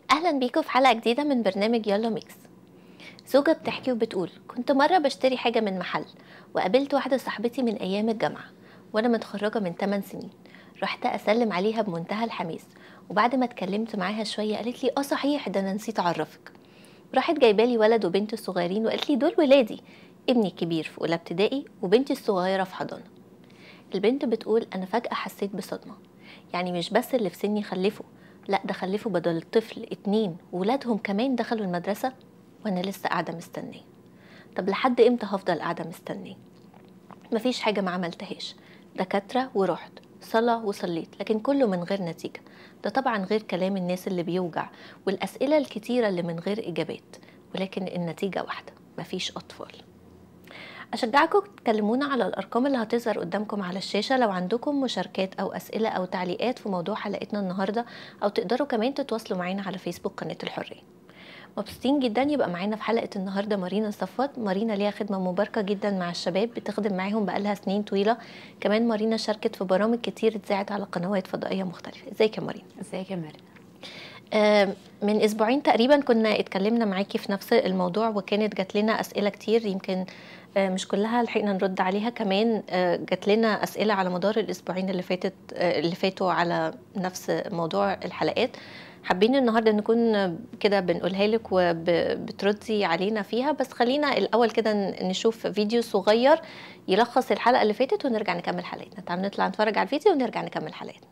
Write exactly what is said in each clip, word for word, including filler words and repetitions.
أهلا بيكم في حلقة جديدة من برنامج يلا ميكس. زوجة بتحكي وبتقول كنت مرة بشتري حاجة من محل وقابلت واحدة صاحبتي من أيام الجامعة وأنا متخرجة من ثماني سنين. رحت أسلم عليها بمنتهى الحماس، وبعد ما اتكلمت معاها شوية قالت لي اه صحيح ده أنا نسيت أعرفك. راحت جايبالي ولد وبنت الصغيرين وقالت لي دول ولادي، ابني الكبير في أولى ابتدائي وبنتي الصغيرة في حضانة. البنت بتقول أنا فجأة حسيت بصدمة، يعني مش بس اللي في سني خلفوا، لا ده خلفوا بدل الطفل اتنين وولادهم كمان دخلوا المدرسة وانا لسه قاعدة مستنية. طب لحد امتى هفضل قاعدة مستنية؟ مفيش حاجة ما عملتهاش، دكاترة ورحت، صلاة وصليت، لكن كله من غير نتيجة. ده طبعا غير كلام الناس اللي بيوجع والأسئلة الكتيرة اللي من غير إجابات، ولكن النتيجة واحدة، مفيش أطفال. أشجعكم تكلمونا على الأرقام اللي هتظهر قدامكم على الشاشة لو عندكم مشاركات أو أسئلة أو تعليقات في موضوع حلقتنا النهاردة، أو تقدروا كمان تتواصلوا معنا على فيسبوك قناة الحرية. مبسوطين جدا يبقى معانا في حلقة النهاردة مارينا صفوت. مارينا ليها خدمة مباركة جدا مع الشباب، بتخدم معاهم بقالها سنين طويلة. كمان مارينا شاركت في برامج كتير اتذاعت على قنوات فضائية مختلفة. ازيك يا مارينا؟ ازيك يا مريم؟ آه، من اسبوعين تقريبا كنا اتكلمنا معاكي في نفس الموضوع، وكانت جات لنا اسئله كتير، يمكن آه، مش كلها لحقنا نرد عليها. كمان آه، جات لنا اسئله على مدار الاسبوعين اللي فاتت آه، اللي فاتوا على نفس موضوع الحلقات. حابين النهارده نكون كده بنقولها لك وبتردي علينا فيها، بس خلينا الاول كده نشوف فيديو صغير يلخص الحلقه اللي فاتت ونرجع نكمل حلقتنا. تعالوا نطلع نتفرج على الفيديو ونرجع نكمل حلقتنا.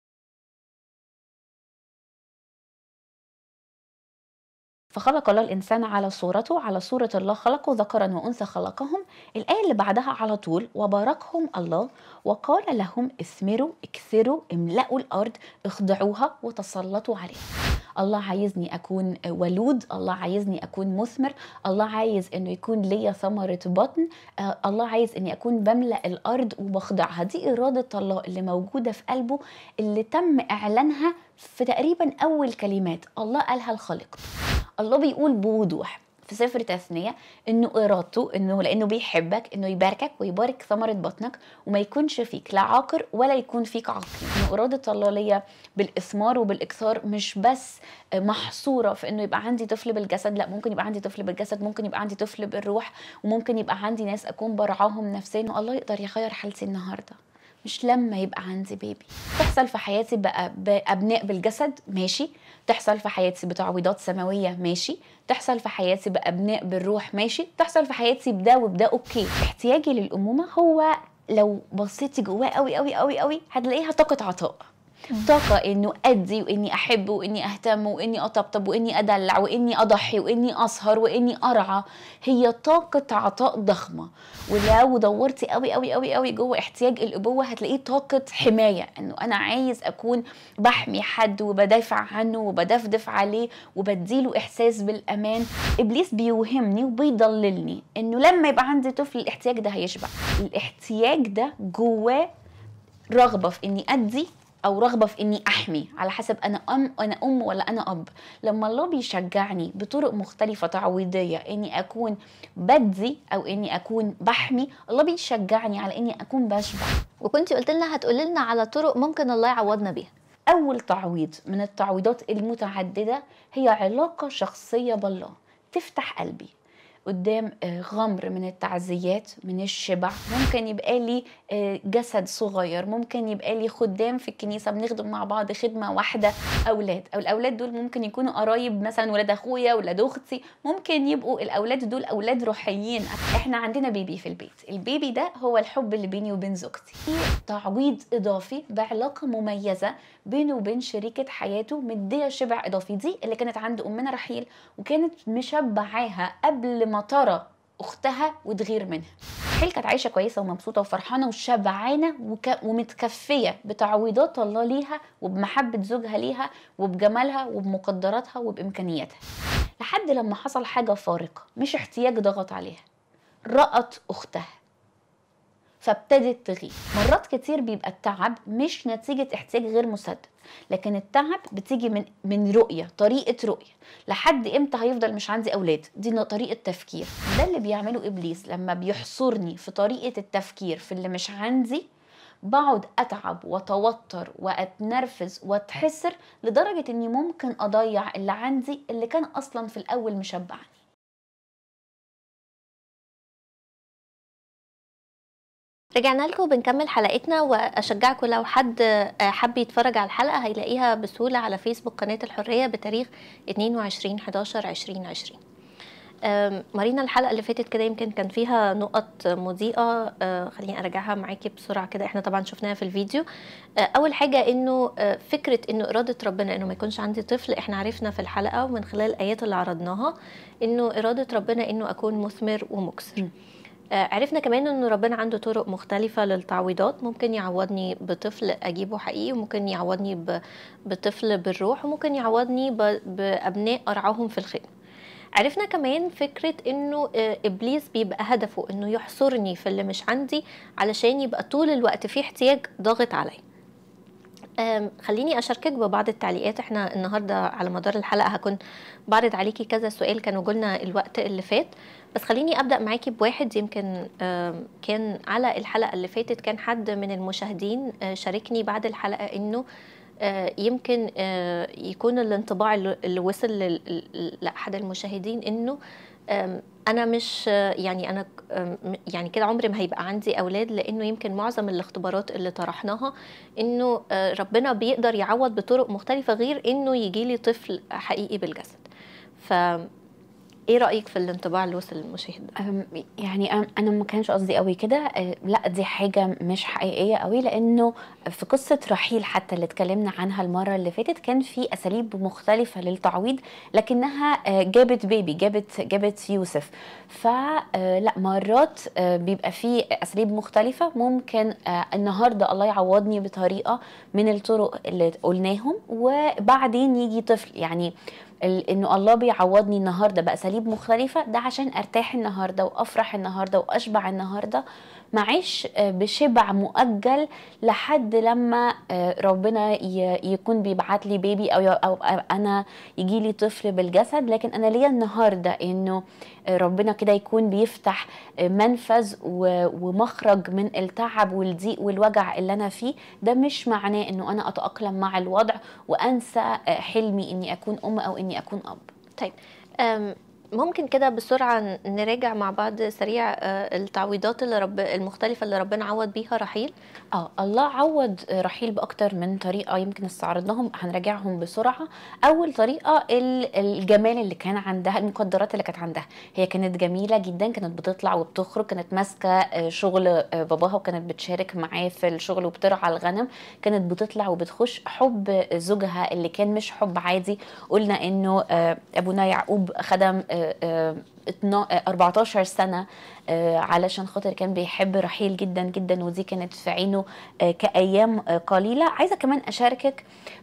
فخلق الله الإنسان على صورته، على صورة الله خلقه، ذكرا وأنثى خلقهم. الآية اللي بعدها على طول وباركهم الله وقال لهم اثمروا اكثروا املأوا الأرض اخضعوها وتسلطوا عليها. الله عايزني أكون ولود، الله عايزني أكون مثمر، الله عايز أنه يكون ليا ثمرة بطن، آه، الله عايز أني أكون بملأ الأرض وبخضعها. دي إرادة الله اللي موجودة في قلبه، اللي تم إعلانها في تقريبا أول كلمات الله قالها الخالق. الله بيقول بوضوح في سفر تثنية انه ارادته انه لانه بيحبك انه يباركك ويبارك ثمرة بطنك، وما يكونش فيك لا عاقر ولا يكون فيك عقيم. انه ارادة الله ليا بالاثمار وبالاكثار مش بس محصورة في انه يبقى عندي طفل بالجسد، لا، ممكن يبقى عندي طفل بالجسد، ممكن يبقى عندي طفل بالروح، وممكن يبقى عندي ناس اكون برعاهم نفسيا. والله يقدر يغير حالتي النهارده، مش لما يبقى عندي بيبي. تحصل في حياتي بقى بأبناء بالجسد، ماشي. تحصل في حياتي بتعويضات سماوية، ماشي. تحصل في حياتي بأبناء بالروح، ماشي. تحصل في حياتي بده وبده، اوكي. احتياجي للأمومة هو لو بصيتي جواه قوي قوي قوي قوي هتلاقيها طاقة عطاء، طاقة انه ادي واني احب واني اهتم واني اطبطب واني ادلع واني اضحي واني اسهر واني ارعى. هي طاقة عطاء ضخمة. ولو دورتي قوي قوي قوي قوي جوه احتياج الابوة هتلاقيه طاقة حماية، انه انا عايز اكون بحمي حد وبدافع عنه وبدفدف عليه وبديله احساس بالامان. ابليس بيوهمني وبيضللني انه لما يبقى عندي طفل الاحتياج ده هيشبع. الاحتياج ده جواه رغبة في اني ادي او رغبه في اني احمي، على حسب انا ام انا ام ولا انا اب. لما الله بيشجعني بطرق مختلفه تعويضيه اني اكون بدي او اني اكون بحمي، الله بيشجعني على اني اكون بشبع. وكنتي قلت لنا هتقولي لنا على طرق ممكن الله يعوضنا بيها. اول تعويض من التعويضات المتعدده هي علاقه شخصيه بالله تفتح قلبي قدام غمر من التعزيات، من الشبع. ممكن يبقى لي جسد صغير، ممكن يبقى لي خدام في الكنيسة بنخدم مع بعض خدمة واحدة، أولاد، أو الأولاد دول ممكن يكونوا قرايب، مثلا ولاد أخويا ولاد أختي، ممكن يبقوا الأولاد دول أولاد روحيين. إحنا عندنا بيبي في البيت، البيبي ده هو الحب اللي بيني وبين زوجتي. تعويض إضافي بعلاقة مميزة بينه وبين شريكة حياته، مدية شبع إضافي. دي اللي كانت عند أمنا رحيل وكانت مشبعاها قبل ما ترى اختها وتغير منها. رحيل كانت عايشه كويسه ومبسوطه وفرحانه وشبعانه وك... ومتكفيه بتعويضات الله ليها وبمحبه زوجها ليها وبجمالها وبمقدراتها وبامكانياتها، لحد لما حصل حاجه فارقه، مش احتياج ضغط عليها، رأت اختها فابتدت تغير. مرات كتير بيبقى التعب مش نتيجة احتياج غير مسدد، لكن التعب بتيجي من من رؤية، طريقة رؤية. لحد امتى هيفضل مش عندي اولاد؟ دي طريقة تفكير. ده اللي بيعمله ابليس لما بيحصرني في طريقة التفكير في اللي مش عندي. بقعد اتعب واتوتر واتنرفز واتحسر لدرجة اني ممكن اضيع اللي عندي اللي كان اصلا في الاول مشبعني. رجعنا لكم بنكمل حلقتنا، واشجعكم لو حد آه، حب يتفرج على الحلقه هيلاقيها بسهوله على فيسبوك قناه الحريه بتاريخ اتنين وعشرين حداشر ألفين وعشرين. آم، مارينا، الحلقه اللي فاتت كده يمكن كان فيها نقط مضيئه، آه، خليني ارجعها معاكي بسرعه كده. احنا طبعا شفناها في الفيديو. آه، اول حاجه انه آه، فكره انه اراده ربنا انه ما يكونش عندي طفل، احنا عرفنا في الحلقه ومن خلال الايات اللي عرضناها انه اراده ربنا انه اكون مثمر ومكسر. م. آه، عرفنا كمان انه ربنا عنده طرق مختلفة للتعويضات، ممكن يعوضني بطفل اجيبه حقيقي، وممكن يعوضني ب- بطفل بالروح، وممكن يعوضني ب- بابناء ارعاهم في الخدمة. عرفنا كمان فكرة انه آه، ابليس بيبقى هدفه انه يحصرني في اللي مش عندي علشان يبقى طول الوقت في احتياج ضاغط عليا. آم، خليني أشاركك ببعض التعليقات. احنا النهاردة على مدار الحلقة هكون بعرض عليكي كذا سؤال كانوا جولنا الوقت اللي فات، بس خليني أبدأ معاكي بواحد يمكن آم، كان على الحلقة اللي فاتت. كان حد من المشاهدين آه، شاركني بعد الحلقة إنه آه، يمكن آه، يكون الانطباع اللي اللي وصل لل- ل- لأحد المشاهدين إنه آم، أنا مش آه، يعني أنا آم، يعني كده عمري ما هيبقى عندي أولاد، لأنه يمكن معظم الاختبارات اللي طرحناها إنه آه، ربنا بيقدر يعوض بطرق مختلفة غير إنه يجيلي طفل حقيقي بالجسد. فإيه رأيك في الانطباع اللي وصل للمشاهد ده؟ أم، يعني أم- انا ما كانش قصدي قوي كده. أه، لا، دي حاجه مش حقيقيه قوي، لانه في قصه رحيل حتى اللي اتكلمنا عنها المره اللي فاتت كان في اساليب مختلفه للتعويض، لكنها أه، جابت بيبي، جابت جابت يوسف. فلا، مرات أه، بيبقى في اساليب مختلفه. ممكن أه، النهارده الله يعوضني بطريقه من الطرق اللي قلناهم، وبعدين يجي طفل. يعني ال- انه الله بيعوضني النهارده باساليب مختلفه، ده عشان ارتاح النهارده وافرح النهارده واشبع النهارده، معيش آه، بشبع مؤجل لحد لما آه، ربنا ي- يكون بيبعت لي بيبي او ي- او أو انا يجي لي طفل بالجسد. لكن انا ليا النهارده انه آه، ربنا كده يكون بيفتح آه، منفذ و- ومخرج من التعب والضيق والوجع اللي انا فيه. ده مش معناه انه انا اتاقلم مع الوضع وانسى آه، حلمي اني اكون ام او اني اكون اب. طيب، أم، ممكن كده بسرعة ن- نراجع مع بعض سريع آه، التعويضات اللي رب المختلفة اللي ربنا عوض بيها رحيل. اه، الله عوض رحيل باكتر من طريقه، يمكن استعرضناهم هنراجعهم بسرعه. اول طريقه ال- الجمال اللي كان عندها، المقدرات اللي كانت عندها. هي كانت جميله جدا، كانت بتطلع وبتخرج، كانت ماسكه آه، شغل آه، باباها، وكانت بتشارك معاه في الشغل وبترعى الغنم. كانت بتطلع وبتخش. حب زوجها اللي كان مش حب عادي. قلنا انه آه، ابونا يعقوب خدم آه، آه، اتنا- آه، أربعتاشر سنه آه، علشان خاطر كان بيحب رحيل جدا جدا، ودي كانت في عينه آه، كأيام آه، قليلة. عايزة كمان أشاركك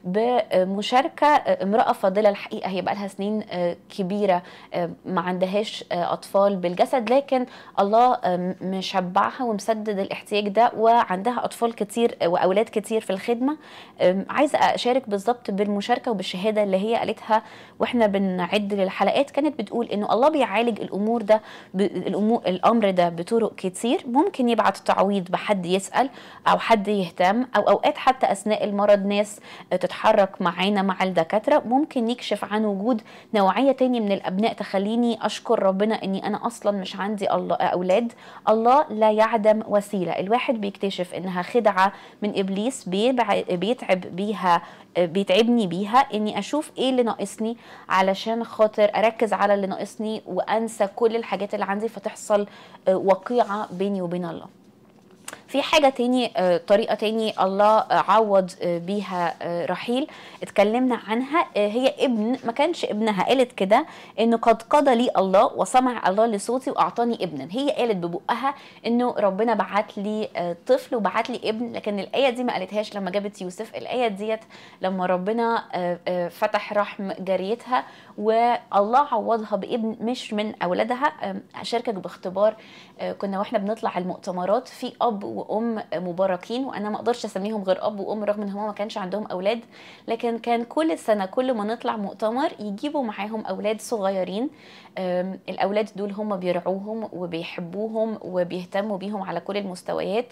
بمشاركة آه، امرأة فاضلة. الحقيقة هي بقى لها سنين آه، كبيرة آه، ما عندهاش آه، أطفال بالجسد، لكن الله آه، مشبعها ومسدد الاحتياج ده، وعندها أطفال كتير آه، وأولاد كتير في الخدمة. آم، عايزة أشارك بالظبط بالمشاركة وبالشهادة اللي هي قالتها واحنا بنعد للحلقات. كانت بتقول إنه الله بيعالج الأمور ده ب- الأمور الأمر ده بطرق كتير. ممكن يبعت تعويض بحد يسأل أو حد يهتم، أو أوقات حتى أثناء المرض ناس تتحرك معانا مع الدكاترة. ممكن يكشف عن وجود نوعية تاني من الأبناء تخليني أشكر ربنا إني أنا أصلا مش عندي الله أولاد. الله لا يعدم وسيلة. الواحد بيكتشف إنها خدعة من إبليس بيبع- بيتعب بيها بيتعبني بيها، اني اشوف ايه اللي ناقصني علشان خاطر اركز على اللي ناقصني وانسى كل الحاجات اللي عندي، فتحصل آه، وقيعة بيني وبين الله. في حاجة تاني، آه، طريقة تاني الله آه، عوض آه، بيها آه، رحيل اتكلمنا عنها. آه، هي ابن ما كانش ابنها. قالت كده انه قد قضى لي الله وسمع الله لصوتي واعطاني ابنا. هي قالت ببقها انه ربنا بعت لي آه، طفل وبعت لي ابن، لكن الآية دي ما قالتهاش لما جابت يوسف. الآية ديت لما ربنا آه، آه، فتح رحم جاريتها والله عوضها بابن مش من اولادها. آه، هشاركك باختبار. آه، كنا واحنا بنطلع المؤتمرات في اب وام مباركين، وانا ما اقدرش اسميهم غير اب وام رغم ان هم ما كانش عندهم اولاد، لكن كان كل سنه كل ما نطلع مؤتمر يجيبوا معاهم اولاد صغيرين. آم، الاولاد دول هم بيرعوهم وبيحبوهم وبيهتموا بيهم على كل المستويات.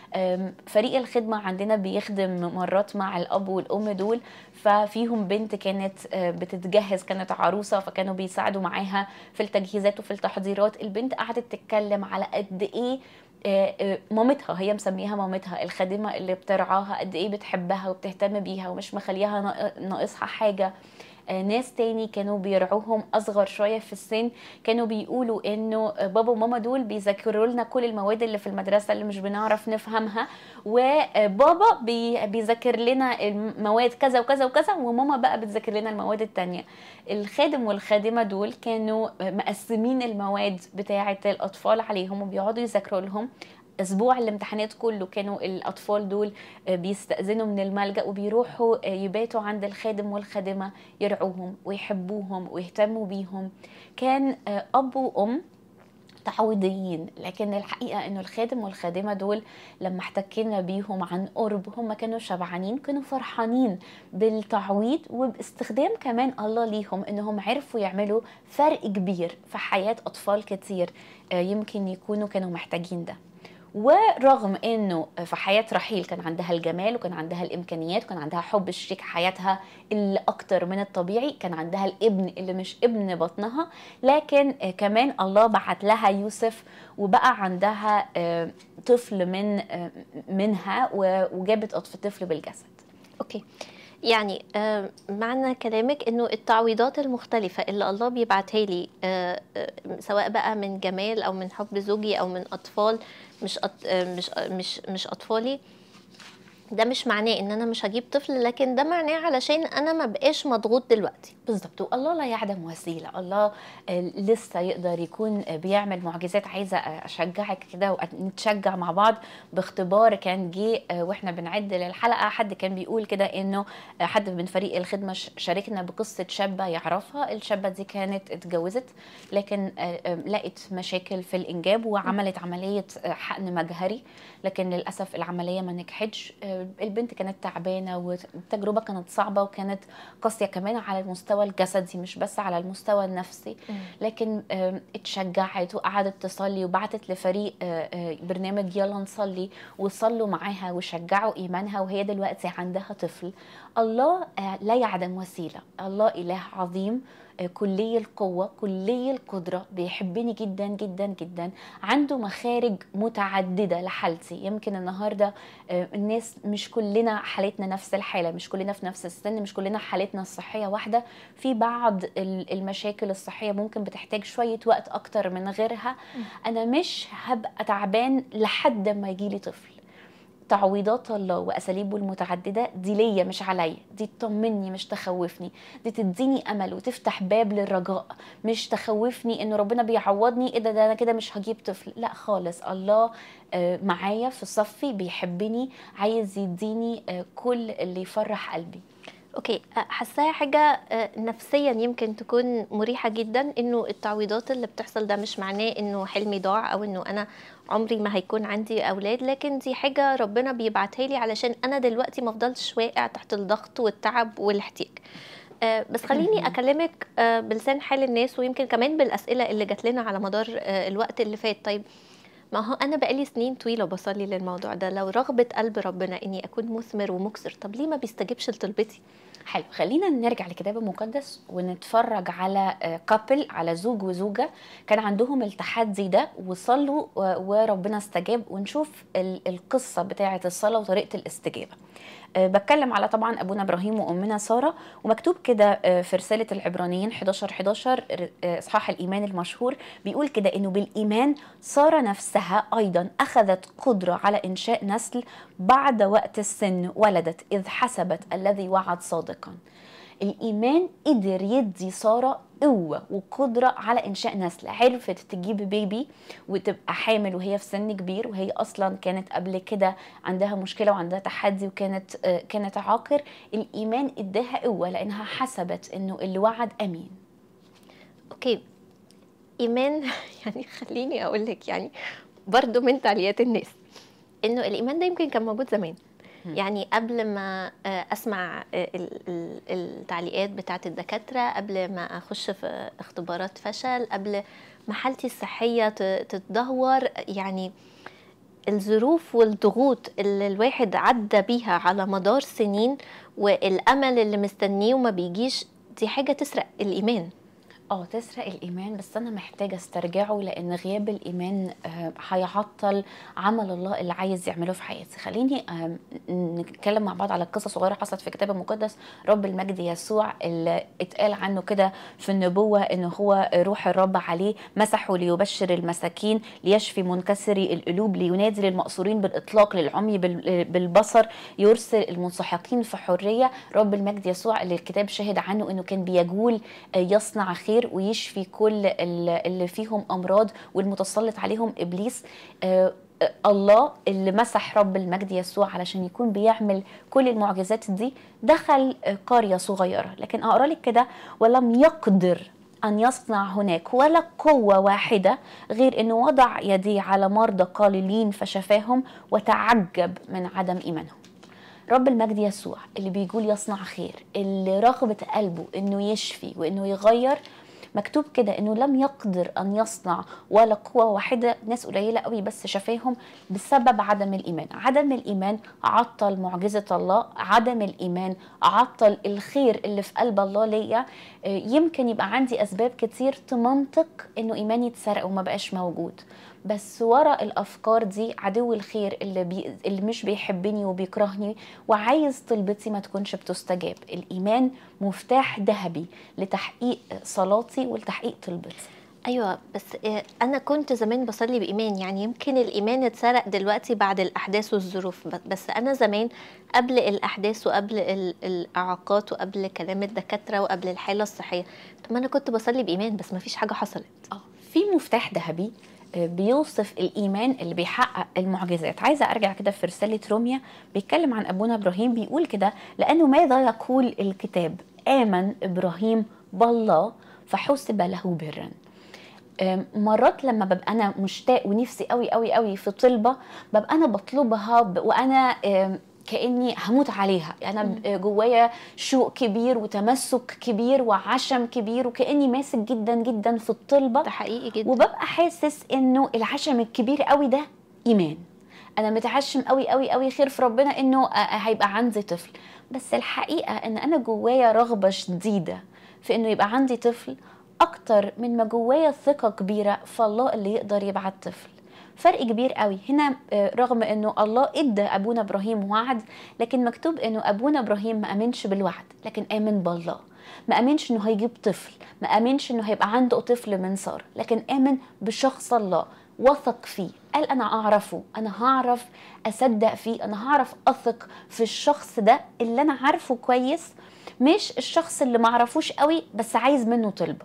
آم، فريق الخدمة عندنا بيخدم مرات مع الأب والأم دول، ففيهم بنت كانت آه، بتتجهز، كانت عروسة، فكانوا بيساعدوا معاها في التجهيزات وفي التحضيرات. البنت قعدت تتكلم على قد إيه آه، آه، مامتها، هي مسميها مامتها الخادمة اللي بترعاها، قد إيه بتحبها وبتهتم بيها ومش مخليها ناق- ناقصها حاجة. آه، ناس تاني كانوا بيرعوهم أصغر شوية في السن، كانوا بيقولوا إنه آه، بابا وماما دول بيذاكروا لنا كل المواد اللي في المدرسة اللي مش بنعرف نفهمها، وبابا بي- بيذاكر لنا المواد كذا وكذا وكذا، وماما بقى بتذاكر لنا المواد التانية. الخادم والخادمة دول كانوا آه، مقسمين المواد بتاعة الأطفال عليهم وبيقعدوا يذاكروا لهم. اسبوع الامتحانات كله كانوا الاطفال دول آه، بيستأذنوا من الملجأ وبيروحوا آه، يباتوا عند الخادم والخادمة، يرعوهم ويحبوهم ويهتموا بيهم. كان آه، اب وام تعويضيين، لكن الحقيقة انه الخادم والخادمة دول لما احتكينا بيهم عن قرب هم كانوا شبعانين، كانوا فرحانين بالتعويض وباستخدام كمان الله ليهم، انهم عرفوا يعملوا فرق كبير في حياة اطفال كتير آه، يمكن يكونوا كانوا محتاجين ده. ورغم انه في حياة رحيل كان عندها الجمال وكان عندها الامكانيات وكان عندها حب شريك حياتها اللي اكتر من الطبيعي، كان عندها الابن اللي مش ابن بطنها، لكن آه، كمان الله بعت لها يوسف وبقى عندها آه، طفل من آه، منها و- وجابت أطف- طفل بالجسد. اوكي، يعني آه، معنى كلامك انه التعويضات المختلفة اللي الله بيبعتها لي، آه، آه، سواء بقى من جمال او من حب زوجي او من اطفال مش أط... آه، مش مش مش اطفالي، ده مش معناه ان انا مش هجيب طفل، لكن ده معناه علشان انا ما بقاش مضغوط دلوقتي. بالظبط، والله لا يعدم وسيلة. الله آه، لسه يقدر يكون آه، بيعمل معجزات. عايزة آه، أشجعك كده ونتشجع مع بعض باختبار كان جه آه، وإحنا بنعد للحلقة. حد كان بيقول كده إنه آه، حد من فريق الخدمة ش- شاركنا بقصة شابة يعرفها. الشابة دي كانت اتجوزت لكن آه، آه، لقت مشاكل في الإنجاب وعملت عملية آه، حقن مجهري، لكن للأسف العملية ما نجحتش. آه، البنت كانت تعبانة والتجربة كانت صعبة وكانت قاسية كمان على المستوى الجسدي مش بس على المستوى النفسي. مم. لكن آم، اتشجعت وقعدت تصلي وبعتت لفريق آه، آه، برنامج يلا نصلي، وصلوا معاها وشجعوا إيمانها، وهي دلوقتي عندها طفل. الله آه، لا يعدم وسيلة. الله إله عظيم، آه، كلي القوة كلي القدرة، بيحبني جدا جدا جدا، عنده مخارج متعددة لحالتي. يمكن النهاردة آه، الناس مش كلنا حالتنا نفس الحالة، مش كلنا في نفس السن، مش كلنا حالتنا الصحية واحدة. في بعض ال- المشاكل الصحية ممكن بتحتاج شوية وقت أكتر من غيرها. أنا مش هبقى تعبان لحد ما يجيلي طفل. تعويضات الله وأساليبه المتعددة دي ليا مش عليا، دي تطمني مش تخوفني، دي تديني أمل وتفتح باب للرجاء، مش تخوفني إنه ربنا بيعوضني إيه ده, ده أنا كده مش هجيب طفل. لا خالص، الله آه، معايا في صفي، بيحبني، عايز يديني آه، كل اللي يفرح قلبي. اوكي، أه، حاساها حاجة أه، نفسيا يمكن تكون مريحة جدا، انه التعويضات اللي بتحصل ده مش معناه انه حلمي ضاع او انه انا عمري ما هيكون عندي اولاد، لكن دي حاجة ربنا بيبعتها لي علشان انا دلوقتي ما افضلش واقع تحت الضغط والتعب والاحتياج. أه، بس خليني اكلمك أه، بلسان حال الناس، ويمكن كمان بالاسئلة اللي جات لنا على مدار أه، الوقت اللي فات. طيب، ما هو انا بقالي سنين طويلة بصلي للموضوع ده، لو رغبة قلب ربنا اني اكون مثمر ومكسر، طب ليه ما بيستجيبش لطلبتي؟ حلو، خلينا نرجع للكتاب المقدس ونتفرج على كابل، على زوج وزوجة كان عندهم التحدي ده وصلوا و- وربنا استجاب، ونشوف ال- القصة بتاعة الصلاة وطريقة الاستجابة. أه، بتكلم على طبعا ابونا ابراهيم وامنا ساره، ومكتوب كده أه، في رساله العبرانيين حداشر حداشر أه، اصحاح الايمان المشهور، بيقول كده انه بالايمان ساره نفسها ايضا اخذت قدره على انشاء نسل بعد وقت السن، ولدت اذ حسبت الذي وعد صادقا. الإيمان قدر يدي سارة قوة وقدرة على إنشاء نسل، عرفت تجيب بيبي وتبقى حامل وهي في سن كبير، وهي أصلا كانت قبل كده عندها مشكلة وعندها تحدي وكانت آه، كانت عاقر. الإيمان اداها قوة لأنها حسبت إنه اللي وعد أمين. اوكي، ايمان يعني خليني اقول لك، يعني برضو من تعليقات الناس انه الايمان ده يمكن كان موجود زمان، مم. يعني قبل ما آه، اسمع آه، ال- ال- التعليقات بتاعت الدكاترة، قبل ما اخش في اختبارات فشل، قبل ما حالتي الصحية ت- تتدهور، يعني الظروف والضغوط اللي الواحد عدى بيها على مدار سنين والأمل اللي مستنيه وما بيجيش، دي حاجة تسرق الإيمان. اه تسرق الايمان، بس انا محتاجه استرجعه، لان غياب الايمان آه، هيعطل عمل الله اللي عايز يعمله في حياتي. خليني آه، نتكلم مع بعض على قصه صغيره حصلت في الكتاب المقدس. رب المجد يسوع اللي اتقال عنه كده في النبوه ان هو روح الرب عليه، مسحه ليبشر المساكين، ليشفي منكسري القلوب، لينادي للمأسورين بالاطلاق، للعمي بال- بالبصر، يرسل المنسحقين في حريه. رب المجد يسوع اللي الكتاب شهد عنه انه كان بيجول آه، يصنع خير ويشفي كل اللي فيهم امراض والمتسلط عليهم ابليس. آه آه، الله اللي مسح رب المجد يسوع علشان يكون بيعمل كل المعجزات دي، دخل آه، قرية صغيرة. لكن اقرا لك كده: ولم يقدر ان يصنع هناك ولا قوة واحدة غير انه وضع يديه على مرضى قليلين فشفاهم، وتعجب من عدم ايمانهم. رب المجد يسوع اللي بيقول يصنع خير، اللي رغبة قلبه انه يشفي وانه يغير، مكتوب كده انه لم يقدر ان يصنع ولا قوة واحدة، ناس قليلة قوي بس شفاهم بسبب عدم الايمان. عدم الايمان عطل معجزة الله، عدم الايمان عطل الخير اللي في قلب الله ليا. آه، يمكن يبقى عندي اسباب كتير تمنطق انه ايماني اتسرق وما بقاش موجود، بس ورا الافكار دي عدو الخير اللي, بي... اللي مش بيحبني وبيكرهني وعايز طلبتي ما تكونش بتستجاب. الايمان مفتاح ذهبي لتحقيق صلاتي ولتحقيق طلبتي. ايوه، بس آه، انا كنت زمان بصلي بايمان، يعني يمكن الايمان اتسرق دلوقتي بعد الاحداث والظروف، ب- بس انا زمان قبل الاحداث وقبل ال- الاعاقات وقبل كلام الدكاتره وقبل الحاله الصحيه، طب ما انا كنت بصلي بايمان بس ما فيش حاجه حصلت. اه في مفتاح ذهبي آه، بيوصف الايمان اللي بيحقق المعجزات. عايزه ارجع كده في رساله روميا، بيتكلم عن ابونا ابراهيم، بيقول كده: لانه ماذا يقول الكتاب؟ امن ابراهيم بالله فحسب له برا. آم، مرات لما ببقى انا مشتاق ونفسي قوي قوي قوي في طلبه، ببقى انا بطلبها ب- وانا آم، كاني هموت عليها. انا مم. ب- جوايا شوق كبير وتمسك كبير وعشم كبير، وكاني ماسك جدا جدا في الطلبه، ده حقيقي جدا. وببقى حاسس انه العشم الكبير قوي ده ايمان. انا متعشم قوي قوي قوي خير في ربنا انه آه، آه، هيبقى عندي طفل، بس الحقيقه ان انا جوايا رغبه شديده في انه يبقى عندي طفل اكتر من ما جوايا ثقه كبيره في الله اللي يقدر يبعت طفل. فرق كبير قوي هنا. آه، رغم انه الله ادى ابونا ابراهيم وعد، لكن مكتوب انه ابونا ابراهيم ما امنش بالوعد لكن امن بالله. ما امنش انه هيجيب طفل، ما امنش انه هيبقى عنده طفل من ساره، لكن امن بشخص الله، وثق فيه. قال انا اعرفه، انا هعرف اصدق فيه، انا هعرف اثق في الشخص ده اللي انا عارفه كويس، مش الشخص اللي ما اعرفوش قوي بس عايز منه طلبه.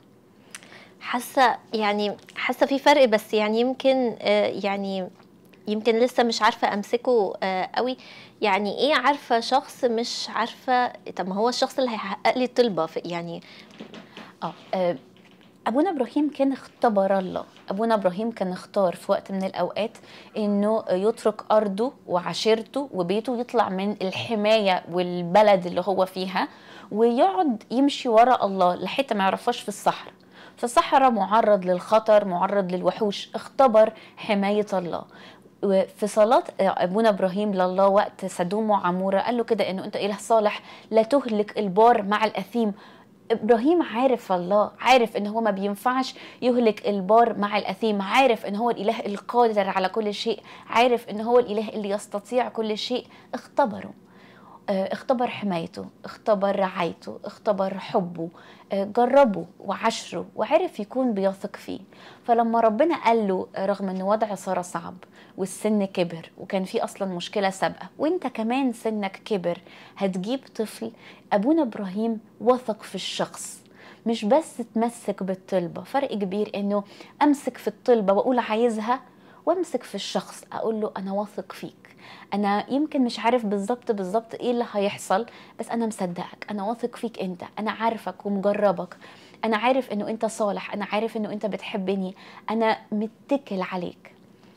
حاسه يعني حاسه في فرق، بس يعني يمكن آه، يعني يمكن لسه مش عارفه امسكه آه، قوي. يعني ايه عارفه شخص مش عارفه؟ طب ما هو الشخص اللي هيحقق لي الطلبه في- يعني اه آه، ابونا ابراهيم كان اختبر الله. ابونا ابراهيم كان اختار في وقت من الاوقات انه يترك ارضه وعشيرته وبيته، ويطلع من الحمايه والبلد اللي هو فيها، ويقعد يمشي ورا الله لحته ما يعرفهاش في الصحراء. في الصحراء معرض للخطر، معرض للوحوش، اختبر حمايه الله. وفي صلاة أبونا إبراهيم لله وقت سدوم وعمورة قال له كده إنه أنت إله صالح لا تهلك البار مع الأثيم. ابراهيم عارف الله، عارف ان هو ما بينفعش يهلك البار مع الاثيم، عارف ان هو الاله القادر على كل شيء، عارف ان هو الاله اللي يستطيع كل شيء. اختبره، آه، اختبر حمايته، اختبر رعايته، اختبر حبه، آه، جربه وعشره وعرف يكون بيثق فيه. فلما ربنا قال له آه، رغم ان وضع سارة صعب والسن كبر وكان في اصلا مشكلة سابقة وانت كمان سنك كبر هتجيب طفل، ابونا ابراهيم وثق في الشخص، مش بس تمسك بالطلبة. فرق كبير انه امسك في الطلبة واقول عايزها، وامسك في الشخص اقول له انا واثق فيك. انا يمكن مش عارف بالظبط بالظبط ايه اللي هيحصل، بس انا مصدقك، انا واثق فيك، انت انا عارفك ومجربك، انا عارف انه انت صالح، انا عارف انه انت بتحبني، انا متكل عليك.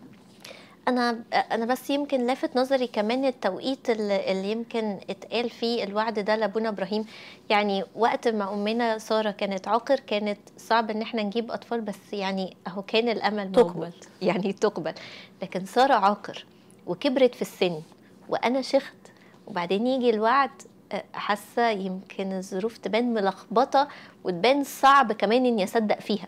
انا انا بس يمكن لافت نظري كمان التوقيت اللي اللي يمكن اتقال فيه الوعد ده لابونا ابراهيم. يعني وقت ما امنا ساره كانت عاقر كانت صعب ان احنا نجيب اطفال، بس يعني اهو كان الامل تقبل. موجود يعني تقبل. لكن ساره عاقر وكبرت في السن وانا شخت، وبعدين يجي الوعد، آه، حاسه يمكن الظروف تبان ملخبطه وتبان صعب كمان اني اصدق فيها.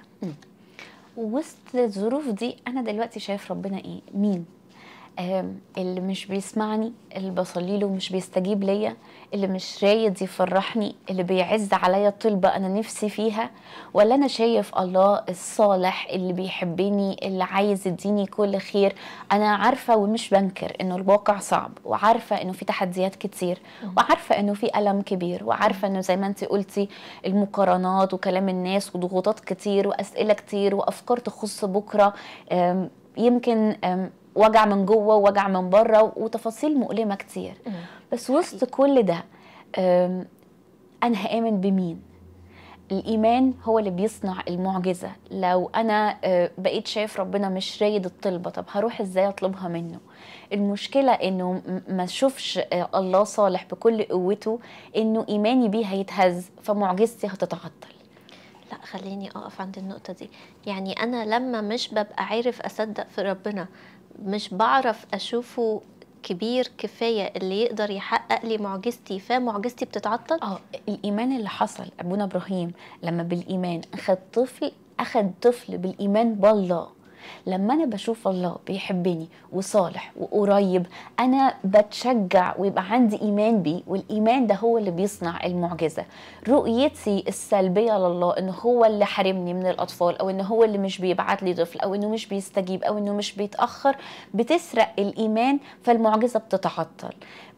ووسط الظروف دي انا دلوقتي شايف ربنا ايه؟ مين؟ آم، اللي مش بيسمعني، اللي بصلي له مش بيستجيب ليا، اللي مش رايد يفرحني، اللي بيعز عليا طلبة أنا نفسي فيها؟ ولا أنا شايف الله الصالح اللي بيحبني، اللي عايز يديني كل خير؟ أنا عارفة ومش بنكر إنه الواقع صعب، وعارفة إنه في تحديات كتير، وعارفة إنه في ألم كبير، وعارفة إنه زي ما أنت قلتي المقارنات وكلام الناس وضغوطات كتير وأسئلة كتير وأفكار تخص بكرة، آم، يمكن آم، وجع من جوه ووجع من بره وتفاصيل مؤلمة كتير. مم. بس وسط كل ده أم، أنا هآمن بمين؟ الإيمان هو اللي بيصنع المعجزة. لو أنا أه، بقيت شايف ربنا مش رايد الطلبة، طب هروح إزاي أطلبها منه؟ المشكلة إنه م- ما أشوفش أه، الله صالح بكل قوته، إنه إيماني بيه هيتهز فمعجزتي هتتعطل. لا، خليني اقف عند النقطة دي. يعني انا لما مش ببقى عارف اصدق في ربنا، مش بعرف اشوفه كبير كفاية اللي يقدر يحقق لي معجزتي، فمعجزتي بتتعطل. اه الإيمان اللي حصل أبونا إبراهيم لما بالإيمان أخد طفل، أخد طفل بالإيمان بالله. لما أنا بشوف الله بيحبني وصالح وقريب، أنا بتشجع ويبقى عندي إيمان بيه، والإيمان ده هو اللي بيصنع المعجزة. رؤيتي السلبية لله إنه هو اللي حرمني من الأطفال، أو إنه هو اللي مش بيبعت لي طفل، أو إنه مش بيستجيب، أو إنه مش بيتأخر، بتسرق الإيمان فالمعجزة بتتعطل.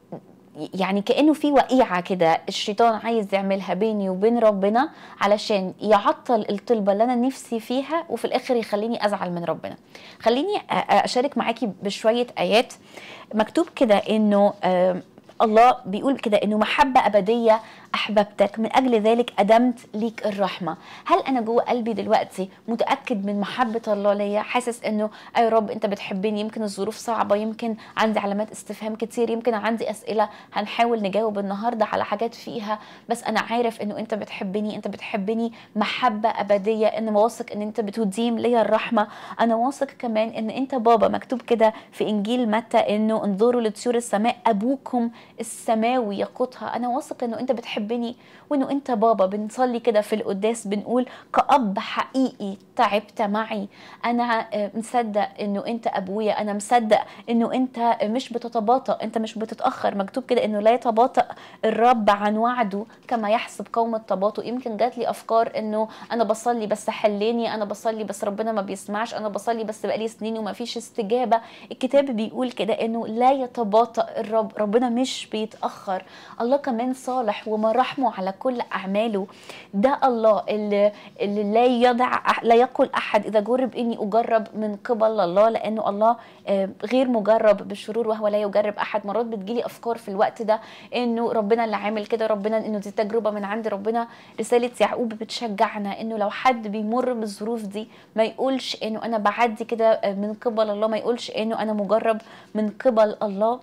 يعني كأنه في وقيعة كده الشيطان عايز يعملها بيني وبين ربنا علشان يعطل الطلبة اللي أنا نفسي فيها، وفي الآخر يخليني أزعل من ربنا. خليني أ- أشارك معاكي بشوية آيات. مكتوب كده إنه آم، الله بيقول كده إنه محبة أبدية أحببتك، من أجل ذلك أدمت ليك الرحمة. هل أنا جوه قلبي دلوقتي متأكد من محبة الله ليا؟ حاسس إنه أي رب أنت بتحبني، يمكن الظروف صعبة، يمكن عندي علامات استفهام كتير، يمكن عندي أسئلة هنحاول نجاوب النهاردة على حاجات فيها، بس أنا عارف إنه أنت بتحبني، أنت بتحبني محبة أبدية، إن واثق إن أنت بتديم ليا الرحمة. أنا واثق كمان إن أنت بابا. مكتوب كده في إنجيل متى إنه انظروا لطيور السماء أبوكم السماوي يقوتها. أنا واثق إنه أنت بتحبني وإنه أنت بابا. بنصلي كده في القداس بنقول كأب حقيقي تعبت معي. أنا آه، مصدق إنه أنت أبويا، أنا مصدق إنه أنت مش بتتباطأ، أنت مش بتتأخر. مكتوب كده إنه لا يتباطأ الرب عن وعده كما يحسب قوم التباطؤ. يمكن جات لي أفكار إنه أنا بصلي بس حليني، أنا بصلي بس ربنا ما بيسمعش، أنا بصلي بس بقالي سنين وما فيش استجابة. الكتاب بيقول كده إنه لا يتباطأ الرب، ربنا مش بيتأخر. الله كمان صالح ومراحمه على كل أعماله. ده الله اللي, اللي لا يضع لا يقول أحد إذا جرب إني أجرب من قبل الله، لأنه الله آه، غير مجرب بالشرور وهو لا يجرب أحد. مرات بتجيلي أفكار في الوقت ده إنه ربنا اللي عامل كده، ربنا إنه دي تجربة من عند ربنا. رسالة يعقوب بتشجعنا إنه لو حد بيمر بالظروف دي ما يقولش إنه أنا بعدي كده آه، من قبل الله، ما يقولش إنه أنا مجرب من قبل الله.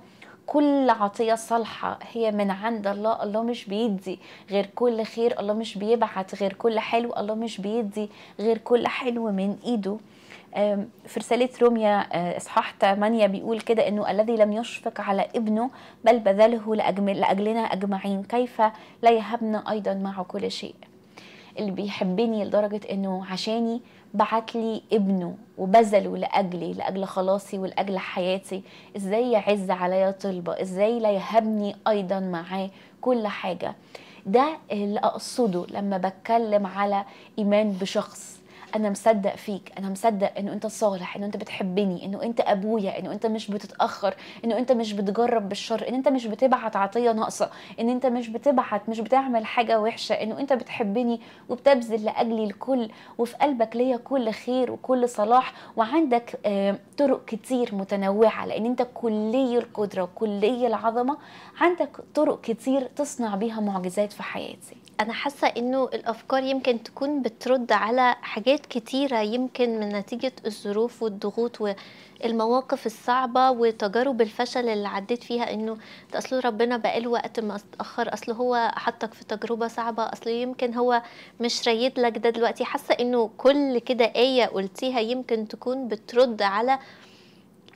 كل عطية صالحة هي من عند الله. الله مش بيدي غير كل خير، الله مش بيبعت غير كل حلو، الله مش بيدي غير كل حلو من ايده. آم، في رسالة روميا آه، اصحاح ثمانية بيقول كده انه الذي لم يشفق على ابنه بل بذله لأجم- لاجلنا اجمعين، كيف لا يهبنا ايضا معه كل شيء. اللي بيحبني لدرجة انه عشاني بعت لي ابنه وبذله لأجلي، لأجل خلاصي ولأجل حياتي، ازاي يعز عليا طلبة؟ ازاي لا يهبني ايضا معاه كل حاجة؟ ده اللي اقصده لما بتكلم على ايمان بشخص. انا مصدق فيك، انا مصدق انه انت صالح، انه انت بتحبني، انه انت ابويا، انه انت مش بتتاخر، انه انت مش بتجرب بالشر، ان انت مش بتبعت عطيه ناقصه، ان انت مش بتبعت مش بتعمل حاجه وحشه، انه انت بتحبني وبتبذل لاجلي الكل، وفي قلبك ليا كل خير وكل صلاح، وعندك آه، طرق كتير متنوعه، لان انت كلي القدره وكلي العظمه. عندك طرق كتير تصنع بيها معجزات في حياتي. انا حاسه انه الافكار يمكن تكون بترد على حاجات كتيره، يمكن من نتيجه الظروف والضغوط والمواقف الصعبه وتجارب الفشل اللي عديت فيها، انه ده اصله ربنا بقاله وقت ما اتاخر، اصله هو حطك في تجربه صعبه، اصله يمكن هو مش رايد لك ده دلوقتي. حاسه انه كل كده ايه قلتيها يمكن تكون بترد على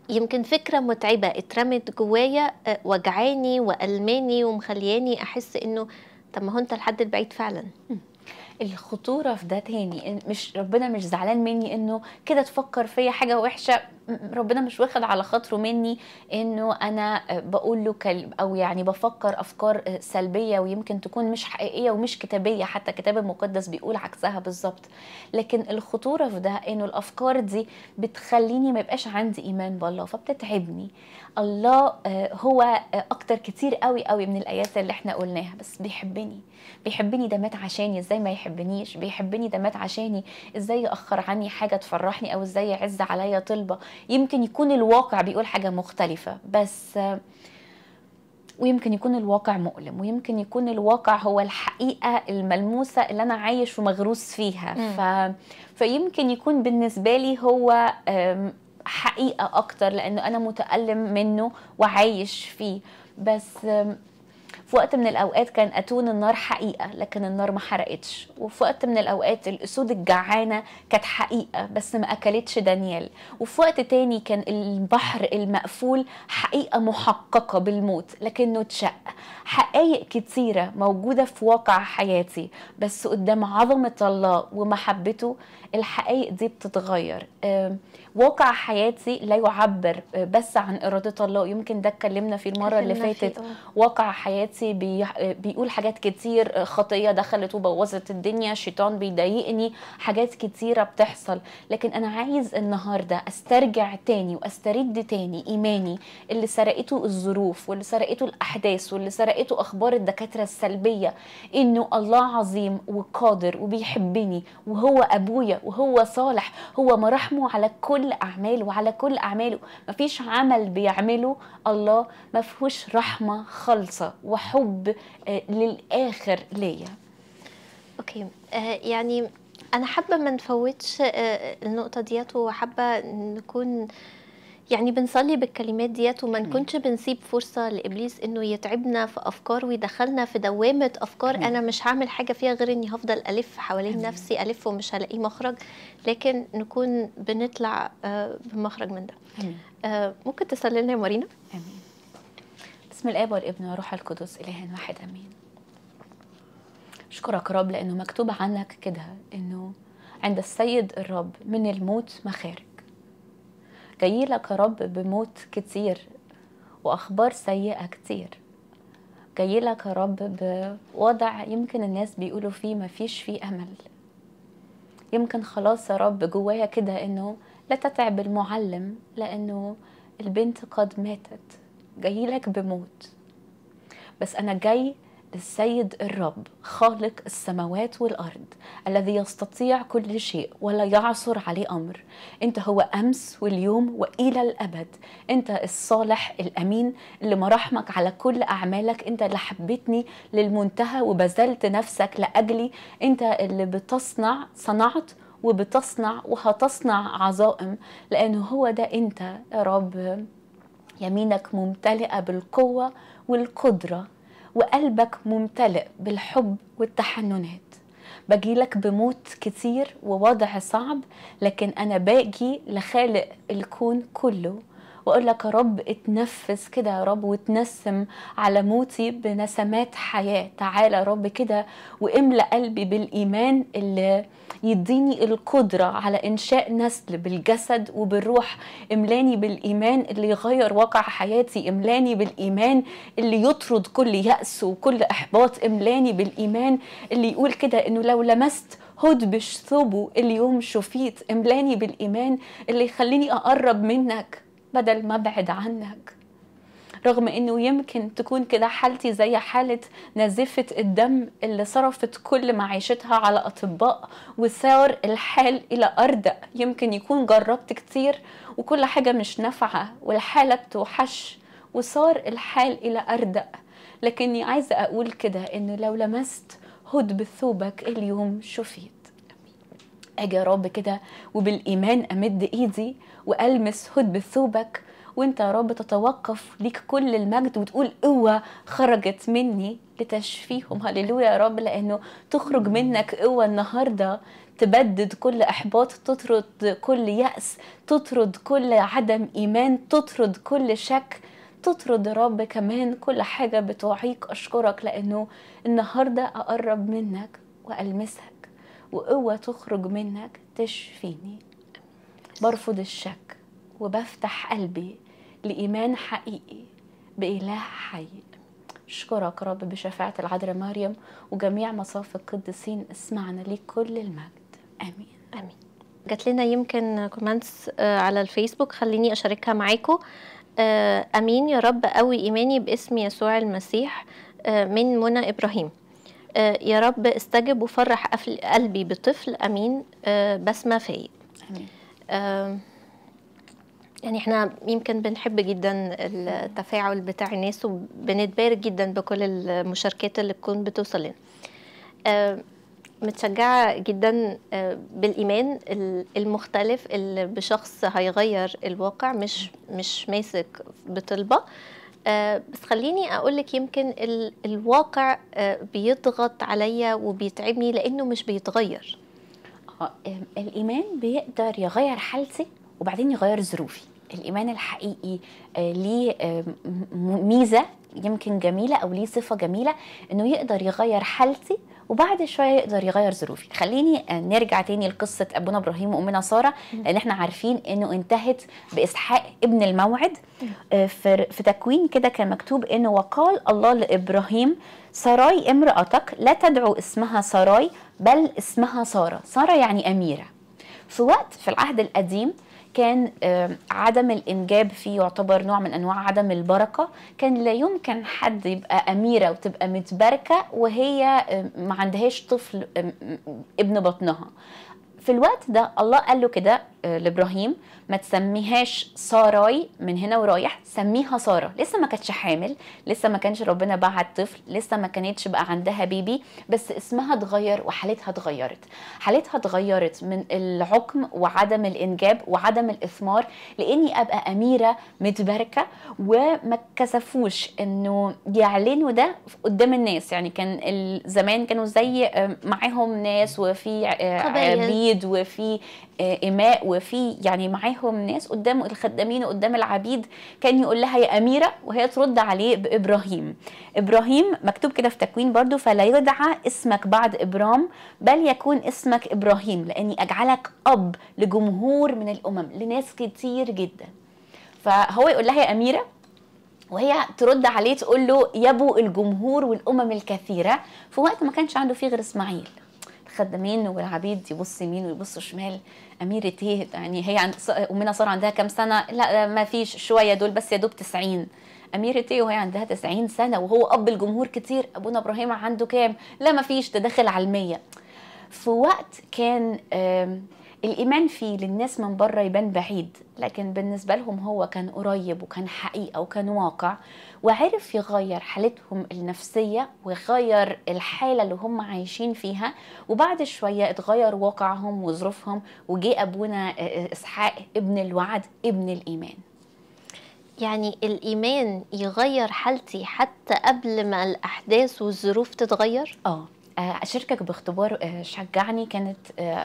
يمكن فكرة متعبة اترمت جوايا آه، وجعاني وألماني ومخلياني أحس إنه طب ما هو أنت الحد البعيد فعلا. الخطورة في ده تاني إن مش ربنا مش زعلان مني انه كده تفكر فيا حاجة وحشة، م- ربنا مش واخد على خاطره مني انه انا آه، بقول له كلب او يعني بفكر افكار آه، سلبية ويمكن تكون مش حقيقية ومش كتابية، حتى الكتاب المقدس بيقول عكسها بالظبط. لكن الخطورة في ده انه الافكار دي بتخليني ما يبقاش عندي ايمان بالله فبتتعبني. الله آه، هو آه، اكتر كتير قوي قوي من الايات اللي احنا قلناها، بس بيحبني. بيحبني ده مات عشاني، ازاي ما يحبنيش؟ بيحبني ده مات عشاني، ازاي يأخر عني حاجة تفرحني او ازاي يعز عليا طلبة؟ يمكن يكون الواقع بيقول حاجة مختلفة، بس ويمكن يكون الواقع مؤلم، ويمكن يكون الواقع هو الحقيقة الملموسة اللي أنا عايش ومغروس فيها. مم. ف... فيمكن يكون بالنسبة لي هو أم، حقيقة أكتر لأنه أنا متألم منه وعايش فيه. بس أم، في وقت من الأوقات كان أتون النار حقيقة لكن النار ما حرقتش، وفي وقت من الأوقات الأسود الجعانة كانت حقيقة بس ما أكلتش دانيال، وفي وقت تاني كان البحر المقفول حقيقة محققة بالموت لكنه اتشق. حقائق كتيرة موجودة في واقع حياتي، بس قدام عظمة الله ومحبته الحقائق دي بتتغير. آم، واقع حياتي لا يعبر آه، بس عن إرادة الله، يمكن ده اتكلمنا فيه المرة اللي اتكلمنا فيه فاتت. اه. واقع حياتي بي بيقول حاجات كتير، خطية دخلت وبوظت الدنيا، شيطان بيضايقني، حاجات كتيرة بتحصل. لكن أنا عايز النهاردة أسترجع تاني وأسترد تاني إيماني اللي سرقته الظروف واللي سرقته الأحداث واللي سرقته أخبار الدكاترة السلبية، إنه الله عظيم وقادر وبيحبني وهو أبويا وهو صالح، هو مراحمه على كل أعماله وعلى كل أعماله. مفيش عمل بيعمله الله ما فيهوش رحمة خالصة وحب آه، للآخر ليا. اوكي آه يعني انا حابه ما نفوتش آه النقطه ديت، وحابه نكون يعني بنصلي بالكلمات ديت وما أمين. نكونش بنسيب فرصه لابليس انه يتعبنا في افكار ويدخلنا في دوامه افكار أمين. انا مش هعمل حاجه فيها غير اني هفضل الف حوالين أمين. نفسي، الف ومش هلاقي مخرج، لكن نكون بنطلع آه بمخرج من ده. أمين. آه ممكن تصلي لنا يا مارينا؟ أمين. بسم الآب والابن والروح القدس إله واحد أمين. أشكرك رب لأنه مكتوب عنك كده إنه عند السيد الرب من الموت مخارج. جاي لك يا رب بموت كتير وأخبار سيئة كتير، جاي لك يا رب بوضع يمكن الناس بيقولوا فيه مفيش فيه أمل. يمكن خلاص يا رب جوايا كده إنه لا تتعب المعلم لأنه البنت قد ماتت. جاي لك بموت، بس أنا جاي للسيد الرب خالق السماوات والأرض الذي يستطيع كل شيء ولا يعثر عليه أمر. أنت هو أمس واليوم وإلى الأبد. أنت الصالح الأمين اللي مراحمك على كل أعمالك. أنت اللي حبيتني للمنتهى وبذلت نفسك لأجلي. أنت اللي بتصنع صنعت وبتصنع وهتصنع عظائم، لأنه هو ده أنت يا رب. يمينك ممتلئة بالقوة والقدرة وقلبك ممتلئ بالحب والتحننات. بجيلك بموت كتير ووضع صعب، لكن أنا باجي لخالق الكون كله وأقول لك يا رب اتنفس كده يا رب وتنسم على موتي بنسمات حياة. تعالى يا رب كده واملأ قلبي بالإيمان اللي يديني القدرة على إنشاء نسل بالجسد وبالروح. املاني بالإيمان اللي يغير واقع حياتي. املاني بالإيمان اللي يطرد كل يأس وكل إحباط. املاني بالإيمان اللي يقول كده إنه لو لمست هدبش ثوبه اليوم شفيت. املاني بالإيمان اللي يخليني أقرب منك بدل ما أبعد عنك، رغم انه يمكن تكون كده حالتي زي حالة نازفة الدم اللي صرفت كل معيشتها على أطباء وصار الحال إلى أردأ. يمكن يكون جربت كتير وكل حاجة مش نافعة والحالة بتوحش وصار الحال إلى أردأ، لكني عايزة أقول كده إنه لو لمست هدب ثوبك اليوم شفيت. أجي يا رب كده وبالإيمان أمد إيدي وألمس هدب ثوبك وانت يا رب تتوقف ليك كل المجد وتقول قوة خرجت مني لتشفيهم. هللويا يا رب، لأنه تخرج منك قوة النهاردة تبدد كل إحباط، تطرد كل يأس، تطرد كل عدم إيمان، تطرد كل شك، تطرد يا رب كمان كل حاجة بتوعيك. أشكرك لأنه النهاردة أقرب منك وألمسك وقوة تخرج منك تشفيني. برفض الشك وبفتح قلبي لإيمان حقيقي بإله حي. أشكرك يا رب بشفاعة العذراء مريم وجميع مصاف القديسين، اسمعنا ليك كل المجد. آمين امين. جات لنا يمكن كومنتس على الفيسبوك، خليني اشاركها معاكم. آه، امين يا رب قوي ايماني باسم يسوع المسيح. آه، من منى ابراهيم. آه، يا رب استجب وفرح قلبي بطفل. امين. آه، بسمة فايق. آمين. آه، يعني احنا يمكن بنحب جدا التفاعل بتاع الناس وبنتبارك جدا بكل المشاركات اللي تكون بتوصل لنا. آه، متشجعة جدا آه، بالإيمان المختلف اللي بشخص هيغير الواقع، مش مش ماسك بطلبة. آه، بس خليني أقولك يمكن ال الواقع آه، بيضغط عليا وبيتعبني لأنه مش بيتغير. آه، الإيمان بيقدر يغير حالتي وبعدين يغير ظروفي. الإيمان الحقيقي آه، ليه آه، ميزة يمكن جميلة أو ليه صفة جميلة، إنه يقدر يغير حالتي وبعد شوية يقدر يغير ظروفي. خليني آه، نرجع تاني لقصة أبونا إبراهيم وأمنا سارة، لأن احنا عارفين إنه انتهت بإسحاق ابن الموعد. آه، في في تكوين كده كان مكتوب إنه وقال الله لإبراهيم ساراي امرأتك لا تدعو اسمها ساراي بل اسمها سارة. سارة يعني أميرة. في وقت في العهد القديم كان عدم الإنجاب فيه يعتبر نوع من أنواع عدم البركة. كان لا يمكن حد يبقى أميرة وتبقى متباركة وهي ما عندهاش طفل ابن بطنها. في الوقت ده الله قال له كده لإبراهيم ما تسميهاش ساراي من هنا ورايح، سميها سارة. لسه ما كانتش حامل، لسه ما كانش ربنا بعت طفل، لسه ما كانتش بقى عندها بيبي، بس اسمها اتغير وحالتها اتغيرت. حالتها اتغيرت من العقم وعدم الإنجاب وعدم الإثمار لإني أبقى أميرة متباركة. وما كسفوش إنه يعلنوا ده قدام الناس. يعني كان زمان كانوا زي معاهم ناس وفي عبيد وفي إماء وفي يعني معاهم ناس قدام الخدامين وقدام العبيد، كان يقول لها يا أميرة وهي ترد عليه بإبراهيم. إبراهيم مكتوب كده في تكوين برضو فلا يدعى اسمك بعد إبرام بل يكون اسمك إبراهيم لأني أجعلك أب لجمهور من الأمم، لناس كتير جدا. فهو يقول لها يا أميرة وهي ترد عليه تقول له يبو الجمهور والأمم الكثيرة. في وقت ما كانش عنده فيه غير إسماعيل. الخدامين والعبيد يبصوا يمين ويبصوا شمال، أميرة ايه يعني؟ هي عند أمنا سارة عندها كام سنة؟ لا ما فيش شوية دول بس يا دوب تسعين. أميرة ايه وهي عندها تسعين سنة وهو أب الجمهور كتير؟ أبونا إبراهيم عنده كام؟ لا ما فيش، تدخل على المية. في وقت كان الإيمان فيه للناس من بره يبان بعيد، لكن بالنسبة لهم هو كان قريب وكان حقيقة وكان واقع، وعرف يغير حالتهم النفسية ويغير الحالة اللي هم عايشين فيها. وبعد شوية اتغير واقعهم وظروفهم وجي أبونا إسحاق ابن الوعد ابن الإيمان. يعني الإيمان يغير حالتي حتى قبل ما الأحداث والظروف تتغير؟ آه أشاركك باختبار شجعني. كانت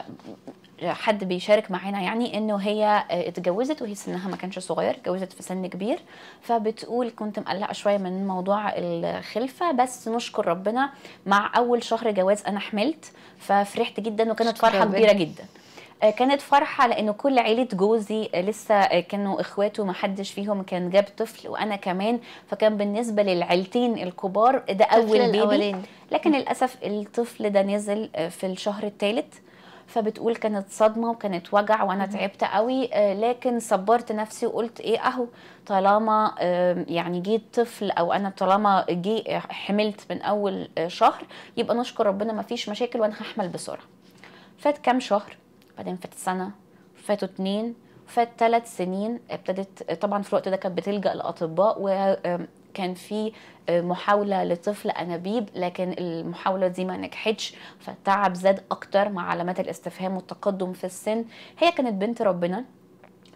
حد بيشارك معانا يعني انه هي اتجوزت وهي سنها ما كانش صغير، اتجوزت في سن كبير. فبتقول كنت مقلقه شويه من موضوع الخلفه، بس نشكر ربنا مع اول شهر جواز انا حملت، ففرحت جدا وكانت فرحه كبيره جدا. كانت فرحه لانه كل عيله جوزي لسه كانوا اخواته ما حدش فيهم كان جاب طفل وانا كمان، فكان بالنسبه للعيلتين الكبار ده اول بيبي. لكن للاسف الطفل ده نزل في الشهر الثالث. فبتقول كانت صدمة وكانت وجع وانا تعبت قوي، لكن صبرت نفسي وقلت ايه اهو طالما يعني جيت طفل او انا طالما جي حملت من اول شهر يبقى نشكر ربنا ما فيش مشاكل وانا هحمل بسرعة. فات كام شهر، بعدين فات سنة، فاتوا اتنين، فات ثلاث سنين. ابتدت طبعا في الوقت ده كانت بتلجأ لأطباء وكان في محاولة لطفل أنابيب، لكن المحاولة دي ما نجحتش، فالتعب زاد أكتر مع علامات الاستفهام والتقدم في السن. هي كانت بنت ربنا،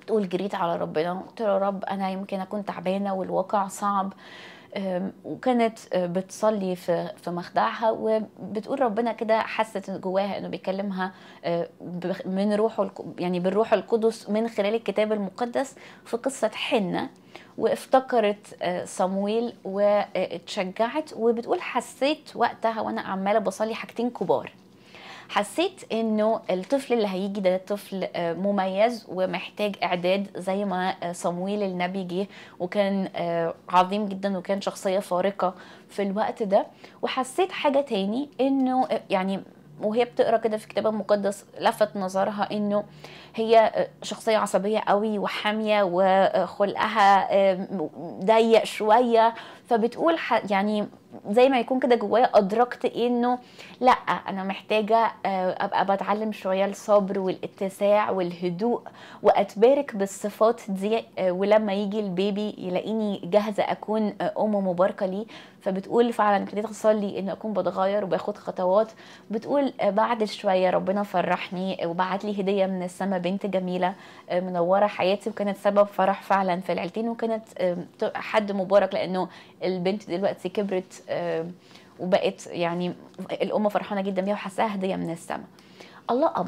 تقول جريت على ربنا، قلت له يا رب انا يمكن اكون تعبانه والواقع صعب. أم، وكانت أه، بتصلي في في مخدعها وبتقول ربنا كده، حست جواها انه بيكلمها أه، بخ- من روحه الق- يعني بالروح القدس من خلال الكتاب المقدس في قصه حنة. وافتكرت أه، صمويل واتشجعت، وبتقول حسيت وقتها وانا عماله بصلي حاجتين كبار. حسيت انه الطفل اللي هيجي ده طفل آه، مميز ومحتاج اعداد، زي ما آه، صمويل النبي جه وكان آه، عظيم جدا وكان شخصية فارقة في الوقت ده. وحسيت حاجة تاني، انه آه، يعني وهي بتقرا كده في الكتاب المقدس لفت نظرها انه هي آه، شخصية عصبية قوي وحامية وخلقها آه، ضيق شوية. فبتقول ح- يعني زي ما يكون كده جوايا ادركت انه لا، انا محتاجه آه، ابقى بتعلم شويه الصبر والاتساع والهدوء واتبارك بالصفات دي، آه، ولما يجي البيبي يلاقيني جاهزه اكون آه، ام مباركه ليه. فبتقول فعلا ابتديت اصلي ان اكون بتغير وباخد خطوات. بتقول آه، بعد شويه ربنا فرحني وبعت لي هديه من السماء، بنت جميله آه، منوره حياتي، وكانت سبب فرح فعلا في العيلتين، وكانت آه، حد مبارك لانه البنت دلوقتي كبرت آه، وبقت يعني الام فرحانه جدا بيها وحاساها هديه من السماء. الله اب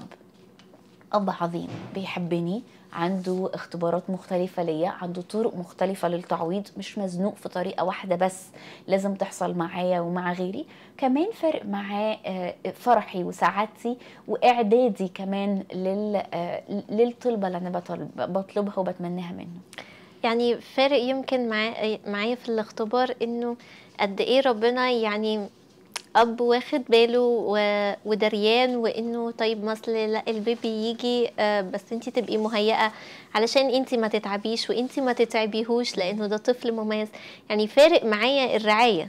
اب عظيم بيحبني، عنده اختبارات مختلفة ليا، عنده طرق مختلفة للتعويض، مش مزنوق في طريقة واحدة بس لازم تحصل معايا ومع غيري. كمان فارق معاه آه، فرحي وسعادتي وإعدادي كمان لل آه، للطلبة اللي أنا بطلب بطلبها وبتمناها منه. يعني فارق يمكن معا- معايا في الاختبار انه قد ايه ربنا يعني اب واخد باله و- ودريان، وانه طيب مثل لا البيبي يجي آه، بس انتي تبقي مهيئة علشان انتي ما تتعبيش وانتي ما تتعبيهوش لانه ده طفل مميز. يعني فارق معايا الرعاية.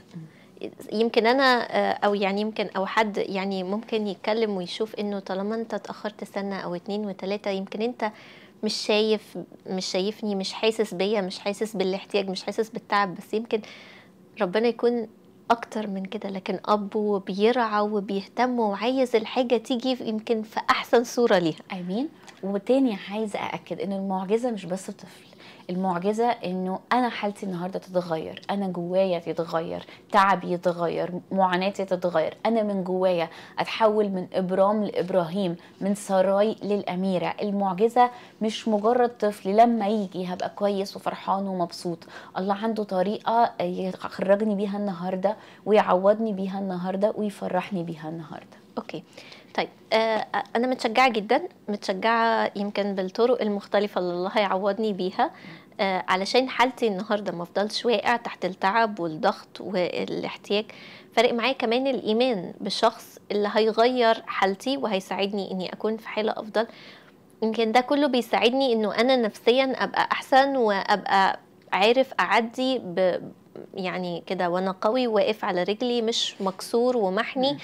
يمكن انا آه، او يعني يمكن او حد يعني ممكن يتكلم ويشوف انه طالما انت اتأخرت سنة او اتنين وتلاتة يمكن انت مش شايف مش شايفني، مش حاسس بيا، مش حاسس بالاحتياج، مش حاسس بالتعب. بس يمكن ربنا يكون اكتر من كده، لكن اب وبيرعى وبيهتم وعايز الحاجة تيجي في- يمكن في احسن صورة ليها. امين. وتاني عايزه ااكد ان المعجزه مش بس طفل، المعجزه انه انا حالتي النهارده تتغير، انا جوايا تتغير، تعبي يتغير، معاناتي تتغير، انا من جوايا اتحول من ابرام لابراهيم، من سراي للاميره. المعجزه مش مجرد طفل لما يجي هبقى كويس وفرحان ومبسوط. الله عنده طريقه يخرجني بيها النهارده ويعوضني بيها النهارده ويفرحني بيها النهارده. اوكي. طيب آه انا متشجعه جدا، متشجعه يمكن بالطرق المختلفه اللي الله هيعوضني بيها آه علشان حالتي النهارده ما افضلش واقع تحت التعب والضغط والاحتياج. فارق معايا كمان الايمان بالشخص اللي هيغير حالتي وهيساعدني اني اكون في حاله افضل. يمكن ده كله بيساعدني انه انا نفسيا ابقى احسن وابقى عارف اعدي ب يعني كده وانا قوي واقف على رجلي مش مكسور ومحني،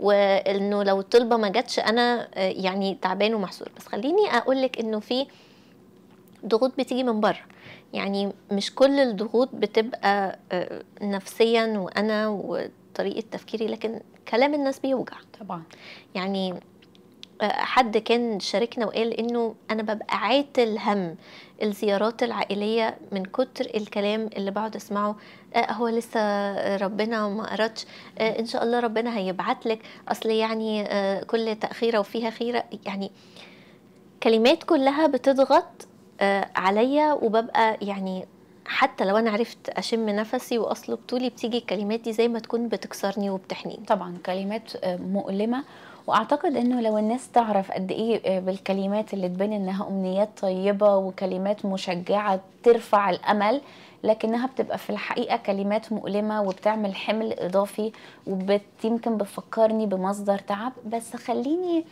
وانه لو الطلبه ما جاتش انا آه، يعني تعبان ومحسور. بس خليني اقولك انه في ضغوط بتيجي من بره. يعني مش كل الضغوط بتبقى آه، نفسيا وانا وطريقه تفكيري، لكن كلام الناس بيوجع طبعا. يعني. حد كان شاركنا وقال انه انا ببقى عاتل هم الزيارات العائلية من كتر الكلام اللي بقعد اسمعه. آه هو لسه ربنا ما أردش، آه ان شاء الله ربنا هيبعت لك، اصل يعني آه كل تأخيرة وفيها خيرة. يعني كلمات كلها بتضغط آه عليا، وببقى يعني حتى لو انا عرفت اشم نفسي واصلب طولي بتيجي الكلمات دي زي ما تكون بتكسرني وبتحنيني. طبعا كلمات آه، مؤلمة. واعتقد انه لو الناس تعرف قد ايه آه، بالكلمات اللي تبان انها امنيات طيبة وكلمات مشجعة ترفع الامل، لكنها بتبقى في الحقيقة كلمات مؤلمة وبتعمل حمل اضافي ويمكن بتفكرني بمصدر تعب. بس خليني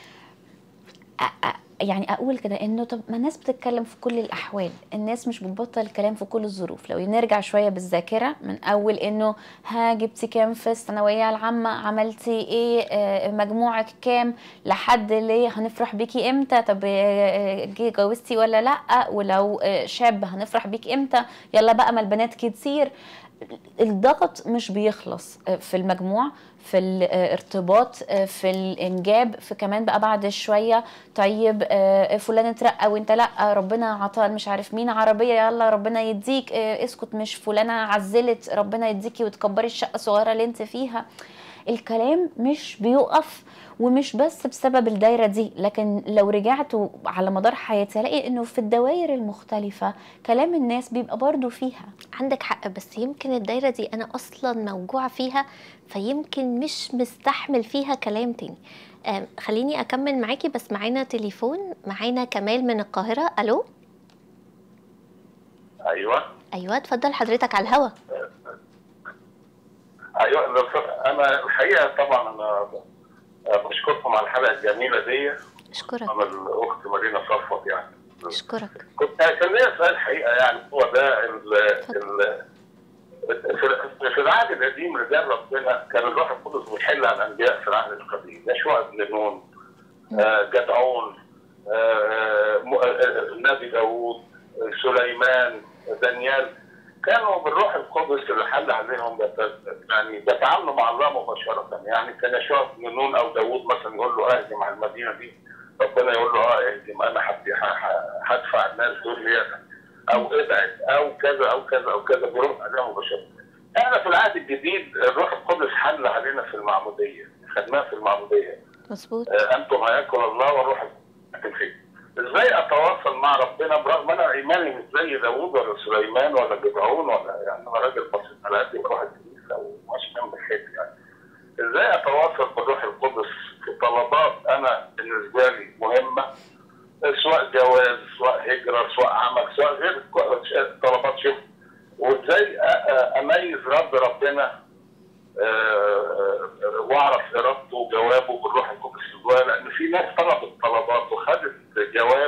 أ- أ- يعني اقول كده انه طب ما الناس بتتكلم في كل الاحوال، الناس مش بتبطل الكلام في كل الظروف. لو نرجع شويه بالذاكره من اول انه ها جبتي كام في الثانويه العامه، عملتي ايه، آه، مجموعك كام، لحد ليه هنفرح بيكي امتى، طب آه، جي جوزتي ولا لا، ولو آه، شاب هنفرح بيك امتى، يلا بقى ما البنات كتير. الضغط مش بيخلص في المجموع، في الارتباط، في الانجاب، في كمان بقى بعد شويه طيب فلان اترقى وانت لا، ربنا عطى مش عارف مين عربيه يلا ربنا يديك، اسكت مش فلانه عزلت ربنا يديكي وتكبري الشقه الصغيره اللي انت فيها. الكلام مش بيقف، ومش بس بسبب الدايرة دي، لكن لو رجعت على مدار حياتي هلاقي انه في الدوائر المختلفة كلام الناس بيبقى برضو فيها. عندك حق، بس يمكن الدايرة دي أنا أصلا موجوعة فيها، فيمكن مش مستحمل فيها كلام تاني. آم، خليني أكمل معاكي، بس معانا تليفون، معانا كمال من القاهرة. ألو. ايوه أيوة، اتفضل حضرتك على الهوا. ايوه لو ف- انا الحقيقه طبعا انا بشكركم على الحلقه الجميله دي. أشكرك. انا الاخت مارينا صفوت يعني. أشكرك. كنت كان ليا سؤال الحقيقه، يعني هو ده ال اتفضل. ال في في العهد القديم رجال ربنا كان الروح القدس بيحل على الانبياء في العهد القديم، يشوع بن نون، آه، جدعون، آه، م- آه، النبي داوود، آه، سليمان، دانيال، كانوا بالروح القدس اللي حل عليهم بت- يعني بيتعاملوا مع الله مباشرة. يعني كان يشوع بن نون أو داوود مثلا يقول له اهجم على المدينة دي، ربنا يقول له اه اهجم، أنا هدي- ه- ه- هدفع الناس دول ليك، أو ابعد أو كذا أو كذا أو كذا، بيروح عليهم مباشرة. احنا في العهد الجديد الروح القدس حل علينا في المعمودية، خدناه في المعمودية. مظبوط. آه، انتم هياكل الله والروح القدس فيكم. ازاي اتواصل مع ربنا برغم انا ايماني مش زي داوود ولا سليمان ولا جدعون، ولا يعني انا راجل بسيط على قد بروح الكنيسه وماشي بالحيط يعني. ازاي اتواصل بالروح القدس في طلبات انا بالنسبه لي مهمه، سواء جواز، سواء هجره، سواء عمل، سواء غير طلبات شغل، وازاي أ- أ- اميز رد ربنا آه، واعرف ارادته وجوابه بالروح القدس جوايا، لان في ناس طلبت طلبات وخدت جواب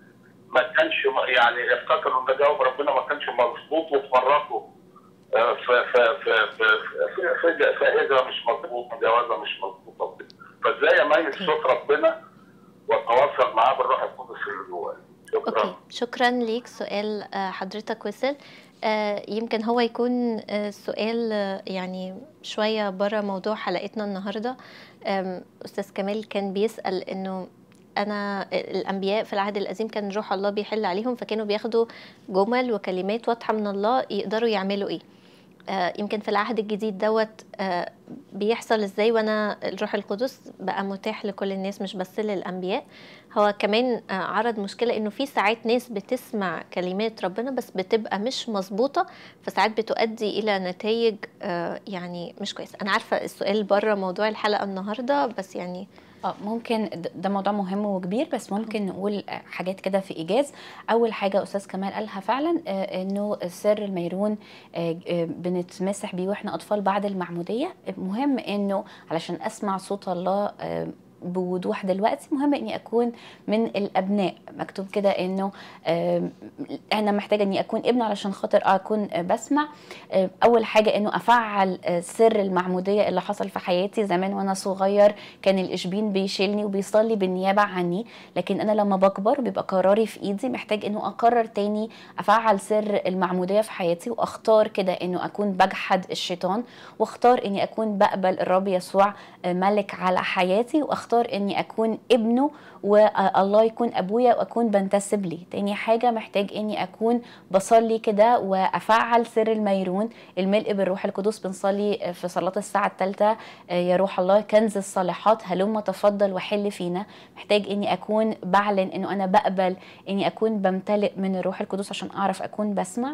ما كانش يعني افتكروا ان ده جواب ربنا ما كانش مظبوط وتفرطوا آه، في في في في في في هجره مش مظبوطه، جوازه مش مظبوطه. فازاي اميز صوت ربنا واتواصل معاه بالروح القدس اللي جوايا؟ شكرا. اوكي، شكرا ليك. سؤال آه، حضرتك وصل. آه، يمكن هو يكون آه، سؤال آه، يعني شوية برا موضوع حلقتنا النهاردة. آم، أستاذ كمال كان بيسأل إنه أنا الأنبياء في العهد القديم كان روح الله بيحل عليهم، فكانوا بياخدوا جمل وكلمات واضحة من الله يقدروا يعملوا إيه. آه، يمكن في العهد الجديد دوت آه، بيحصل ازاي وانا الروح القدس بقى متاح لكل الناس مش بس للانبياء. هو كمان آه، عرض مشكلة انه في ساعات ناس بتسمع كلمات ربنا بس بتبقى مش مظبوطة، فساعات بتؤدي الى نتائج آه، يعني مش كويسة. انا عارفة السؤال بره موضوع الحلقة النهاردة، بس يعني اه ممكن د- ده موضوع مهم وكبير، بس ممكن نقول آه، حاجات كده في ايجاز. اول حاجه استاذ كمال قالها فعلا، آه، انه سر الميرون آه، آه، بنتمسح بيه واحنا اطفال بعد المعموديه. مهم انه علشان اسمع صوت الله آه، بوضوح دلوقتي، مهم اني اكون من الابناء. مكتوب كده انه آه، انا محتاجه اني اكون ابن علشان خاطر اكون آه، بسمع. آه، اول حاجه انه افعل آه، سر المعموديه اللي حصل في حياتي زمان وانا صغير. كان الاشبين بيشيلني وبيصلي بالنيابه عني، لكن انا لما بكبر بيبقى قراري في ايدي، محتاج انه اقرر تاني افعل سر المعموديه في حياتي، واختار كده انه اكون بجحد الشيطان، واختار اني اكون بقبل الرب يسوع آه، ملك على حياتي، واختار اني اكون ابنه والله يكون ابويا واكون بنتسب ليه. تاني حاجه محتاج اني اكون بصلي كده وافعل سر الميرون، الملء بالروح القدس. بنصلي في صلاه الساعه الثالثه يا روح الله كنز الصالحات هلم تفضل وحل فينا. محتاج اني اكون بعلن انه انا بقبل اني اكون بمتلئ من الروح القدس عشان اعرف اكون بسمع.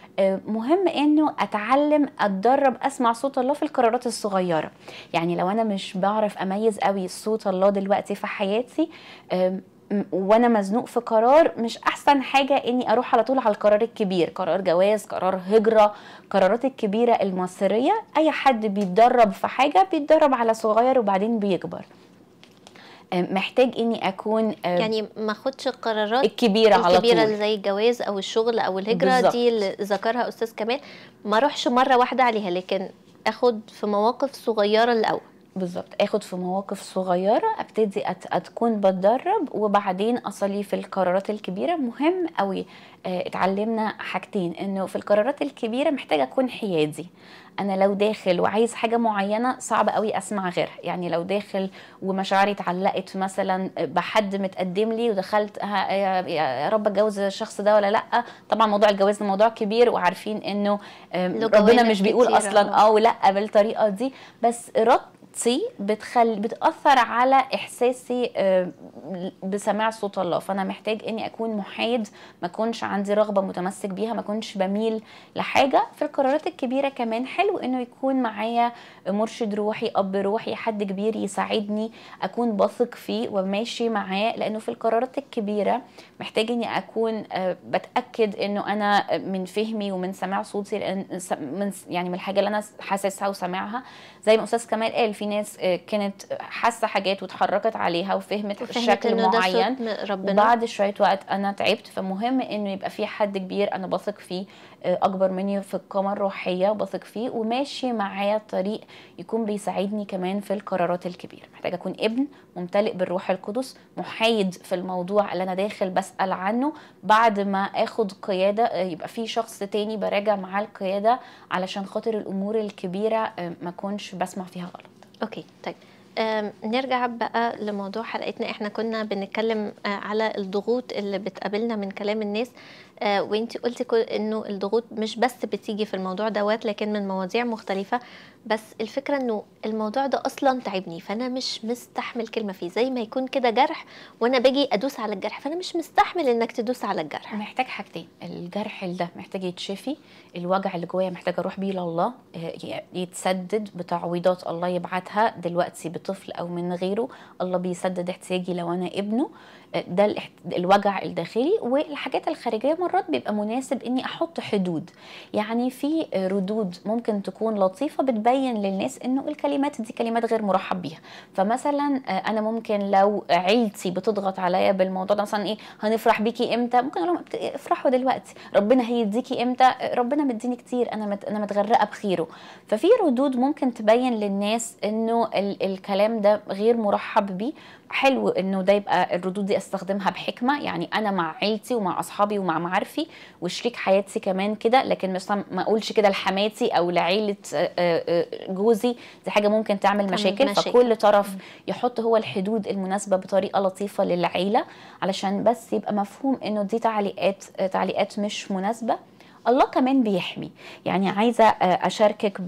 مهم انه اتعلم اتدرب اسمع صوت الله في القرارات الصغيره. يعني لو انا مش بعرف اميز قوي صوت الله دلوقتي في حياتي وانا مزنوق في قرار، مش احسن حاجه اني اروح على طول على القرار الكبير، قرار جواز، قرار هجره، قرارات الكبيره المصيريه. اي حد بيتدرب في حاجه بيتدرب على صغير وبعدين بيكبر. محتاج اني اكون يعني ما اخدش القرارات الكبيره على الكبيره طول اللي زي الجواز او الشغل او الهجره بالزبط. دي اللي ذكرها استاذ كمال، ما اروحش مره واحده عليها، لكن اخد في مواقف صغيره الاول. بالظبط، اخد في مواقف صغيره، ابتدي أت... اتكون بتدرب، وبعدين اصلي في القرارات الكبيره. مهم قوي آه، اتعلمنا حاجتين، انه في القرارات الكبيره محتاجه اكون حيادي. انا لو داخل وعايز حاجه معينه صعب قوي اسمع غيرها، يعني لو داخل ومشاعري اتعلقت مثلا بحد متقدم لي ودخلت ها- يا يا رب اتجوز الشخص ده ولا لا. طبعا موضوع الجواز ده موضوع كبير، وعارفين انه آم، له ربنا جوانب مش بيقول كتيرة، اصلا اه. اه ولا بالطريقه دي، بس ارادتي بتخل بتاثر على احساسي آه، بسماع صوت الله. فانا محتاج اني اكون محايد، ما اكونش عندي رغبه متمسك بيها، ما اكونش بميل لحاجه. في القرارات الكبيره كمان حلو انه يكون معايا مرشد روحي، اب روحي، حد كبير يساعدني اكون بثق فيه وماشي معاه، لانه في القرارات الكبيره محتاج اني اكون آه، بتاكد انه انا من فهمي ومن سماع صوتي، لان س- من يعني من الحاجه اللي انا حاسسها وسامعها. زي ما استاذ كمال قال، في ناس آه، كانت حاسه حاجات واتحركت عليها وفهمت وفهمت شكل انه ده صوت معين، م- ربنا. وبعد شويه وقت انا تعبت. فمهم انه يبقى في حد كبير انا بثق فيه، آه، اكبر مني في القامه الروحيه، بثق فيه وماشي معايا الطريق، يكون بيساعدني كمان في القرارات الكبيره. محتاجه اكون ابن ممتلئ بالروح القدس، محايد في الموضوع اللي انا داخل بسال عنه. بعد ما اخد قياده آه، يبقى في شخص تاني براجع معاه القياده، علشان خاطر الامور الكبيره آه، ما اكونش بسمع فيها غلط. اوكي، طيب. أم، نرجع بقى لموضوع حلقتنا. احنا كنا بنتكلم آه، على الضغوط اللي بتقابلنا من كلام الناس، آه، وانتي قلتي كل انه الضغوط مش بس بتيجي في الموضوع دوت، لكن من مواضيع مختلفة. بس الفكرة انه الموضوع ده اصلا تعبني، فانا مش مستحمل كلمة فيه، زي ما يكون كده جرح وانا باجي ادوس على الجرح، فانا مش مستحمل انك تدوس على الجرح. محتاج حاجتين، الجرح ده محتاج يتشفي، الوجع اللي جوايا محتاج اروح بيه لله آه، يتسدد بتعويضات الله يبعتها دلوقتي بطفل او من غيره. الله بيسدد احتياجي لو انا ابنه. آه، ده الاحت- الوجع الداخلي. والحاجات الخارجيه مرات بيبقى مناسب اني احط حدود، يعني في آه، ردود ممكن تكون لطيفه بتبين للناس انه الكلمات دي كلمات غير مرحب بيها. فمثلا آه، انا ممكن لو عيلتي بتضغط عليا بالموضوع ده، مثلا ايه هنفرح بيكي امتى، ممكن اقول لهم افرحوا دلوقتي، ربنا هيديكي امتى، ربنا مديني كتير، انا مت انا متغرقه بخيره. ففي ردود ممكن تبين للناس انه ال الكلام ده غير مرحب بيه. حلو انه ده يبقى الردود دي استخدمها بحكمه، يعني انا مع عيلتي ومع اصحابي ومع معارفي وشريك حياتي كمان كده، لكن مثلا ما اقولش كده لحماتي او لعيله آه، آه، جوزي، دي حاجه ممكن تعمل تعمل مشاكل. مشاكل. فكل طرف يحط هو الحدود المناسبه بطريقه لطيفه للعيله، علشان بس يبقى مفهوم انه دي تعليقات تعليقات مش مناسبه. الله كمان بيحمي. يعني عايزه اشاركك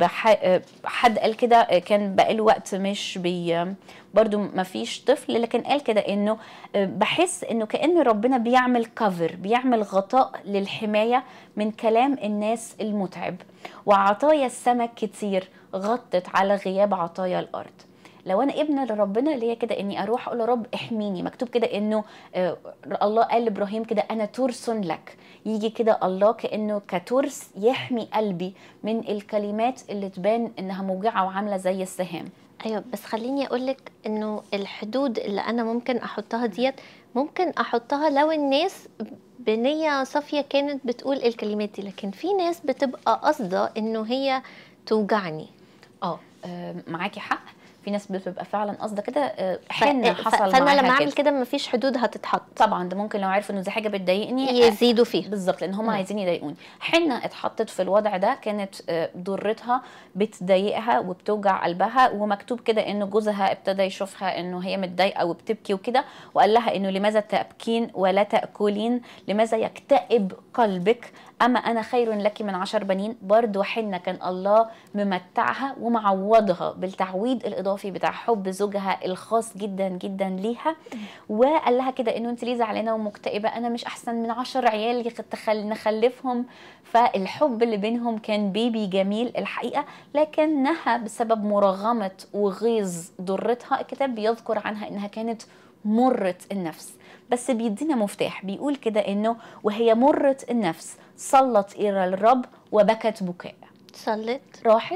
بحد قال كده، كان بقاله وقت مش بي برضو ما فيش طفل، لكن قال كده انه بحس انه كأن ربنا بيعمل كفر، بيعمل غطاء للحمايه من كلام الناس المتعب. وعطايا السمك كتير غطت على غياب عطايا الارض. لو انا ابن لربنا ليا كده اني اروح اقول يا رب احميني. مكتوب كده انه آه الله قال لابراهيم كده انا ترس لك. يجي كده الله كانه كترس يحمي قلبي من الكلمات اللي تبان انها موجعه وعامله زي السهام. ايوه، بس خليني اقولك انه الحدود اللي انا ممكن احطها ديت ممكن احطها لو الناس بنية صافية كانت بتقول الكلمات دي، لكن في ناس بتبقى قصده انه هي توجعني. اه آه، معاكي حق، في ناس بتبقى فعلا قصده كده. آه، حنة ف- حصل فانا معاها لما اعمل كده. كده مفيش حدود هتتحط، طبعا ده ممكن لو عرفوا انه دي حاجه بتضايقني يزيدوا فيها. بالظبط، لان هم مم. عايزين يضايقوني. حنة اتحطت في الوضع ده، كانت آه، ضرتها بتضايقها وبتوجع قلبها، ومكتوب كده انه جوزها ابتدى يشوفها انه هي متضايقه وبتبكي وكده، وقال لها انه لماذا تبكين ولا تاكلين، لماذا يكتئب قلبك، اما انا خير لك من عشر بنين. برضو حنة كان الله ممتعها ومعوضها بالتعويض الاضافي بتاع حب زوجها الخاص جدا جدا ليها. وقال لها كده انه انت ليه زعلانه ومكتئبه، انا مش احسن من عشر عيال تخل نخلفهم. فالحب اللي بينهم كان بيبي جميل الحقيقه، لكنها بسبب مرغمه وغيظ ضرتها الكتاب بيذكر عنها انها كانت مرة النفس. بس بيدينا مفتاح بيقول كده انه وهي مرة النفس صلت الى الرب وبكت بكاء. صلت راحت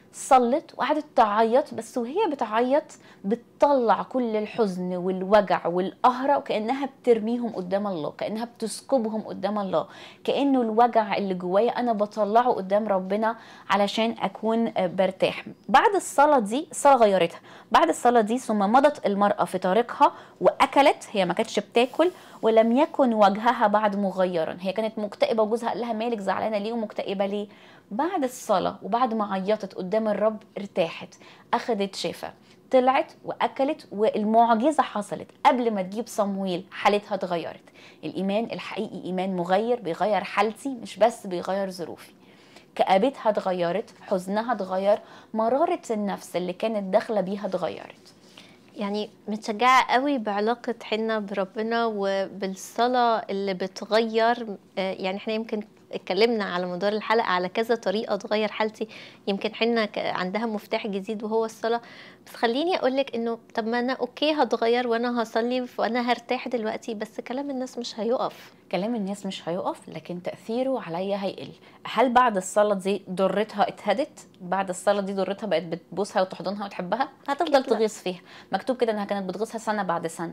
صلت وقعدت تعيط، بس وهي بتعيط بتطلع كل الحزن والوجع والقهرة، وكأنها بترميهم قدام الله، كأنها بتسكبهم قدام الله، كأنه الوجع اللي جوايا أنا بطلعه قدام ربنا علشان أكون برتاح. بعد الصلاة دي، الصلاة غيرتها. بعد الصلاة دي ثم مضت المرأة في طريقها وأكلت. هي ما كانتش بتاكل، ولم يكن وجهها بعد مغيرا. هي كانت مكتئبة وجوزها قال لها مالك زعلانة ليه ومكتئبة ليه؟ بعد الصلاة وبعد ما عيطت قدام الرب ارتاحت، أخدت شفاء، طلعت وأكلت، والمعجزة حصلت قبل ما تجيب صمويل. حالتها اتغيرت. الإيمان الحقيقي إيمان مغير، بيغير حالتي مش بس بيغير ظروفي. كآبتها اتغيرت، حزنها اتغير، مرارة النفس اللي كانت داخلة بيها اتغيرت. يعني متشجعة قوي بعلاقة حنا بربنا وبالصلاة اللي بتغير. يعني احنا يمكن اتكلمنا على مدار الحلقة على كذا طريقة تغير حالتي، يمكن حنا عندها مفتاح جديد وهو الصلاة. بس خليني أقولك إنه طب ما أنا أوكي هتغير وأنا هصلي وأنا هرتاح دلوقتي، بس كلام الناس مش هيقف. كلام الناس مش هيقف، لكن تأثيره عليا هيقل. هل بعد الصلاة دي ضرتها اتهدت؟ بعد الصلاة دي ضرتها بقت بتبوسها وتحضنها وتحبها؟ هتفضل تغيظ فيها. مكتوب كده انها كانت بتغيظها سنة بعد سنة.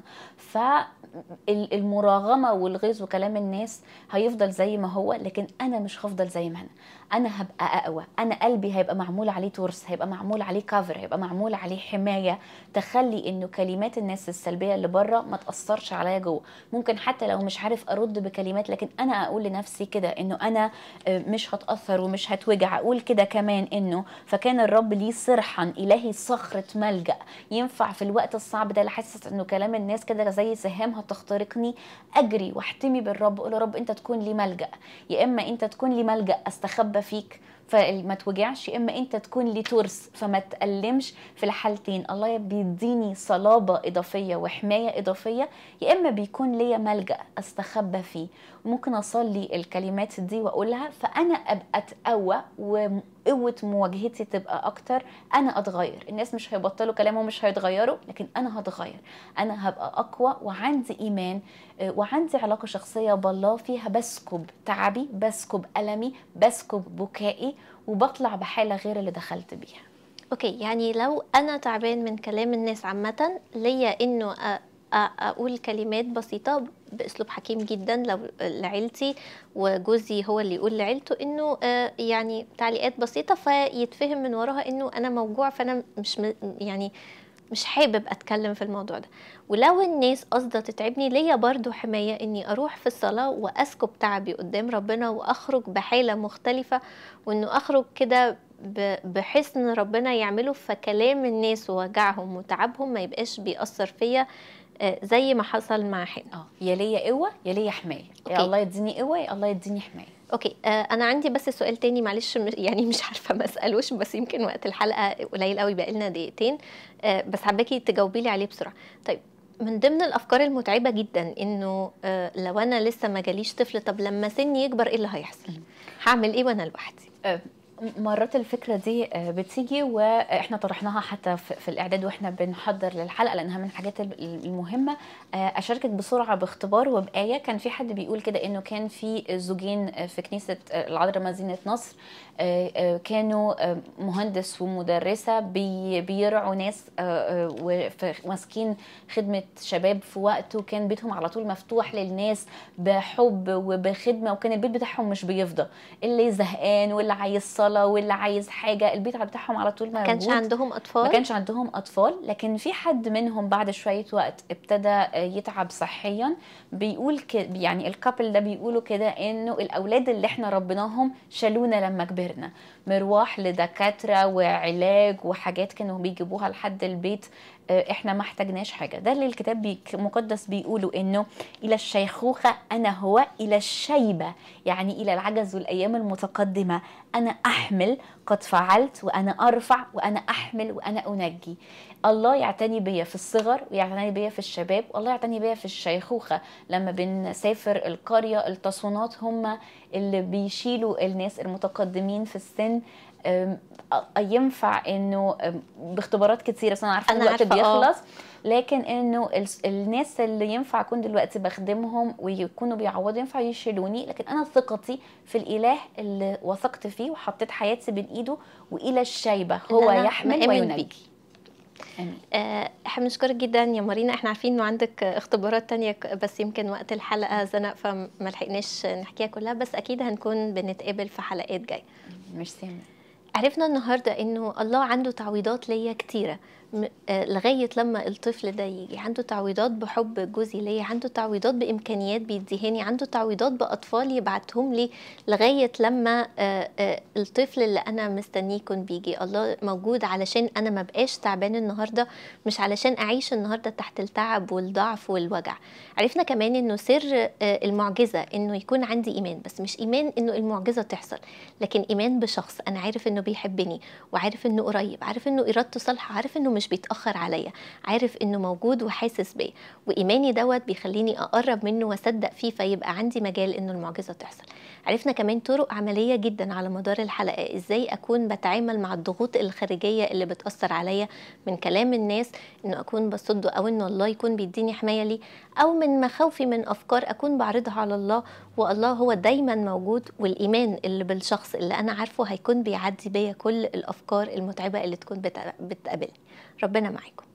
فالمراغمة والغيظ وكلام الناس هيفضل زي ما هو، لكن انا مش هفضل زي ما انا. انا هبقى اقوى. انا قلبي هيبقى معمول عليه تورس، هيبقى معمول عليه كافر، هيبقى معمول عليه حماية تخلي انه كلمات الناس السلبية اللي بره ما تأثرش عليا جوه. ممكن حتى لو مش عارف ارد بكلمات، لكن انا اقول لنفسي كده انه انا مش هتأثر ومش هتوجع. اقول كده كمان انه فكان الرب لي صرحا الهي صخرة ملجأ. ينفع في الوقت الصعب ده اللي حاسس انه كلام الناس كده زي سهام هتخترقني، اجري واحتمي بالرب، اقول يا رب انت تكون لي ملجأ. يا اما انت تكون لي ملجأ استخبى فيك فما توجعش، يا اما انت تكون لي ترس فما تألمش. في الحالتين الله بيديني صلابة اضافية وحماية اضافية، يا اما بيكون ليا ملجأ استخبى فيه. ممكن اصلي الكلمات دي واقولها فانا ابقى اتقوى وقوة مواجهتي تبقى اكتر. انا اتغير. الناس مش هيبطلوا كلامهم مش هيتغيروا، لكن انا هتغير. انا هبقى اقوى وعندي ايمان وعندي علاقة شخصية بالله فيها بسكب تعبي، بسكب ألمي، بسكب بكائي، وبطلع بحالة غير اللي دخلت بيها. اوكي، يعني لو انا تعبان من كلام الناس عامة، ليا انه اقول كلمات بسيطة باسلوب حكيم جدا لو لعيلتي، وجوزي هو اللي يقول لعيلته انه يعني تعليقات بسيطة فيتفهم من وراها انه انا موجوع، فانا مش يعني مش حابب اتكلم في الموضوع ده. ولو الناس قصده تتعبني، ليا برضو حماية اني اروح في الصلاة واسكب تعبي قدام ربنا واخرج بحالة مختلفة، وانه اخرج كده بحسن ربنا يعمله، فكلام الناس ووجعهم وتعبهم ما يبقاش بيأثر فيا زي ما حصل مع حنا. اه يا ليا قوة يا ليا حماية. يا الله يديني قوة يا الله يديني حماية. اوكي، آه انا عندي بس سؤال تاني معلش، يعني مش عارفه ما اسالوش، بس يمكن وقت الحلقه قليل قوي، بقى لنا دقيقتين، آه بس حباكي تجاوبي لي عليه بسرعه. طيب، من ضمن الافكار المتعبه جدا انه آه لو انا لسه ما جاليش طفل، طب لما سني يكبر ايه اللي هيحصل؟ هعمل ايه وانا لوحدي؟ أه مرات الفكرة دي بتيجي، واحنا طرحناها حتى في الاعداد واحنا بنحضر للحلقة لانها من الحاجات المهمة. اشاركك بسرعة باختبار وبآية. كان في حد بيقول كده انه كان في زوجين في كنيسة العذراء مدينة نصر، كانوا مهندس ومدرسة بيرعوا ناس وماسكين خدمة شباب في وقت، وكان بيتهم على طول مفتوح للناس بحب وبخدمة، وكان البيت بتاعهم مش بيفضى. اللي زهقان واللي عايز صلاة واللي عايز حاجة، البيت بتاعهم على طول موجود. ما كانش عندهم أطفال؟ ما كانش عندهم أطفال، لكن في حد منهم بعد شوية وقت ابتدى يتعب صحيا. بيقول كده، يعني الكابل ده بيقولوا كده انه الاولاد اللي احنا ربناهم شالونا لما كبرنا، مروح لدكاترة وعلاج وحاجات كانوا بيجيبوها لحد البيت، احنا ما احتاجناش حاجة. ده اللي الكتاب المقدس بيقولوا انه الى الشيخوخة انا هو، الى الشيبة يعني الى العجز والايام المتقدمة انا احمل، قد فعلت وانا ارفع وانا احمل وانا انجي. الله يعتني بيا في الصغر ويعتني بيا في الشباب، والله يعتني بيا في الشيخوخة. لما بنسافر القرية التصونات هم اللي بيشيلوا الناس المتقدمين في السن، أم، أ- ينفع انه أم، باختبارات كتيره، بس انا عارفه ان أنا الوقت عارفة، آه. بيخلص، لكن انه الس- الناس اللي ينفع اكون دلوقتي بخدمهم ويكونوا بيعوضوا ينفع يشيلوني، لكن انا ثقتي في الاله اللي وثقت فيه وحطيت حياتي بين ايده، والى الشيبه اللي هو أنا يحمل مآمن وينجي. بيكي. امين. آه، احنا بنشكرك جدا يا مارينا. احنا عارفين انه عندك اختبارات تانية ك- بس يمكن وقت الحلقة زنق فما لحقناش نحكيها كلها، بس اكيد هنكون بنتقابل في حلقات جاية. ميرسي. عرفنا النهاردة انه الله عنده تعويضات ليا كتيرة، م- آه، لغاية لما الطفل ده يجي عنده تعويضات بحب جوزي ليا، عنده تعويضات بإمكانيات بيديهاني، عنده تعويضات بأطفال يبعتهم لي لغاية لما آه، آه، الطفل اللي أنا مستنيه يكون بيجي. الله موجود علشان أنا ما بقاش تعبان النهاردة، مش علشان أعيش النهاردة تحت التعب والضعف والوجع. عرفنا كمان انه سر آه، المعجزة انه يكون عندي ايمان، بس مش ايمان انه المعجزة تحصل، لكن ايمان بشخص انا عارف انه بيحبني، وعارف انه قريب، عارف انه ارادته صالحة، عارف انه مش بيتأخر عليا، عارف انه موجود وحاسس بيا، وايماني دوت بيخليني اقرب منه واصدق فيه، فيبقى عندي مجال انه المعجزة تحصل. عرفنا كمان طرق عملية جدا على مدار الحلقة ازاي اكون بتعامل مع الضغوط الخارجية اللي بتأثر عليا من كلام الناس، انه اكون بصده، او انه الله يكون بيديني حماية لي، او من مخاوفي من افكار اكون بعرضها على الله، والله هو دايما موجود، والايمان اللي بالشخص اللي انا عارفه هيكون بيعدي بيا كل الافكار المتعبة اللي تكون بتقابلني. ربنا معاكم.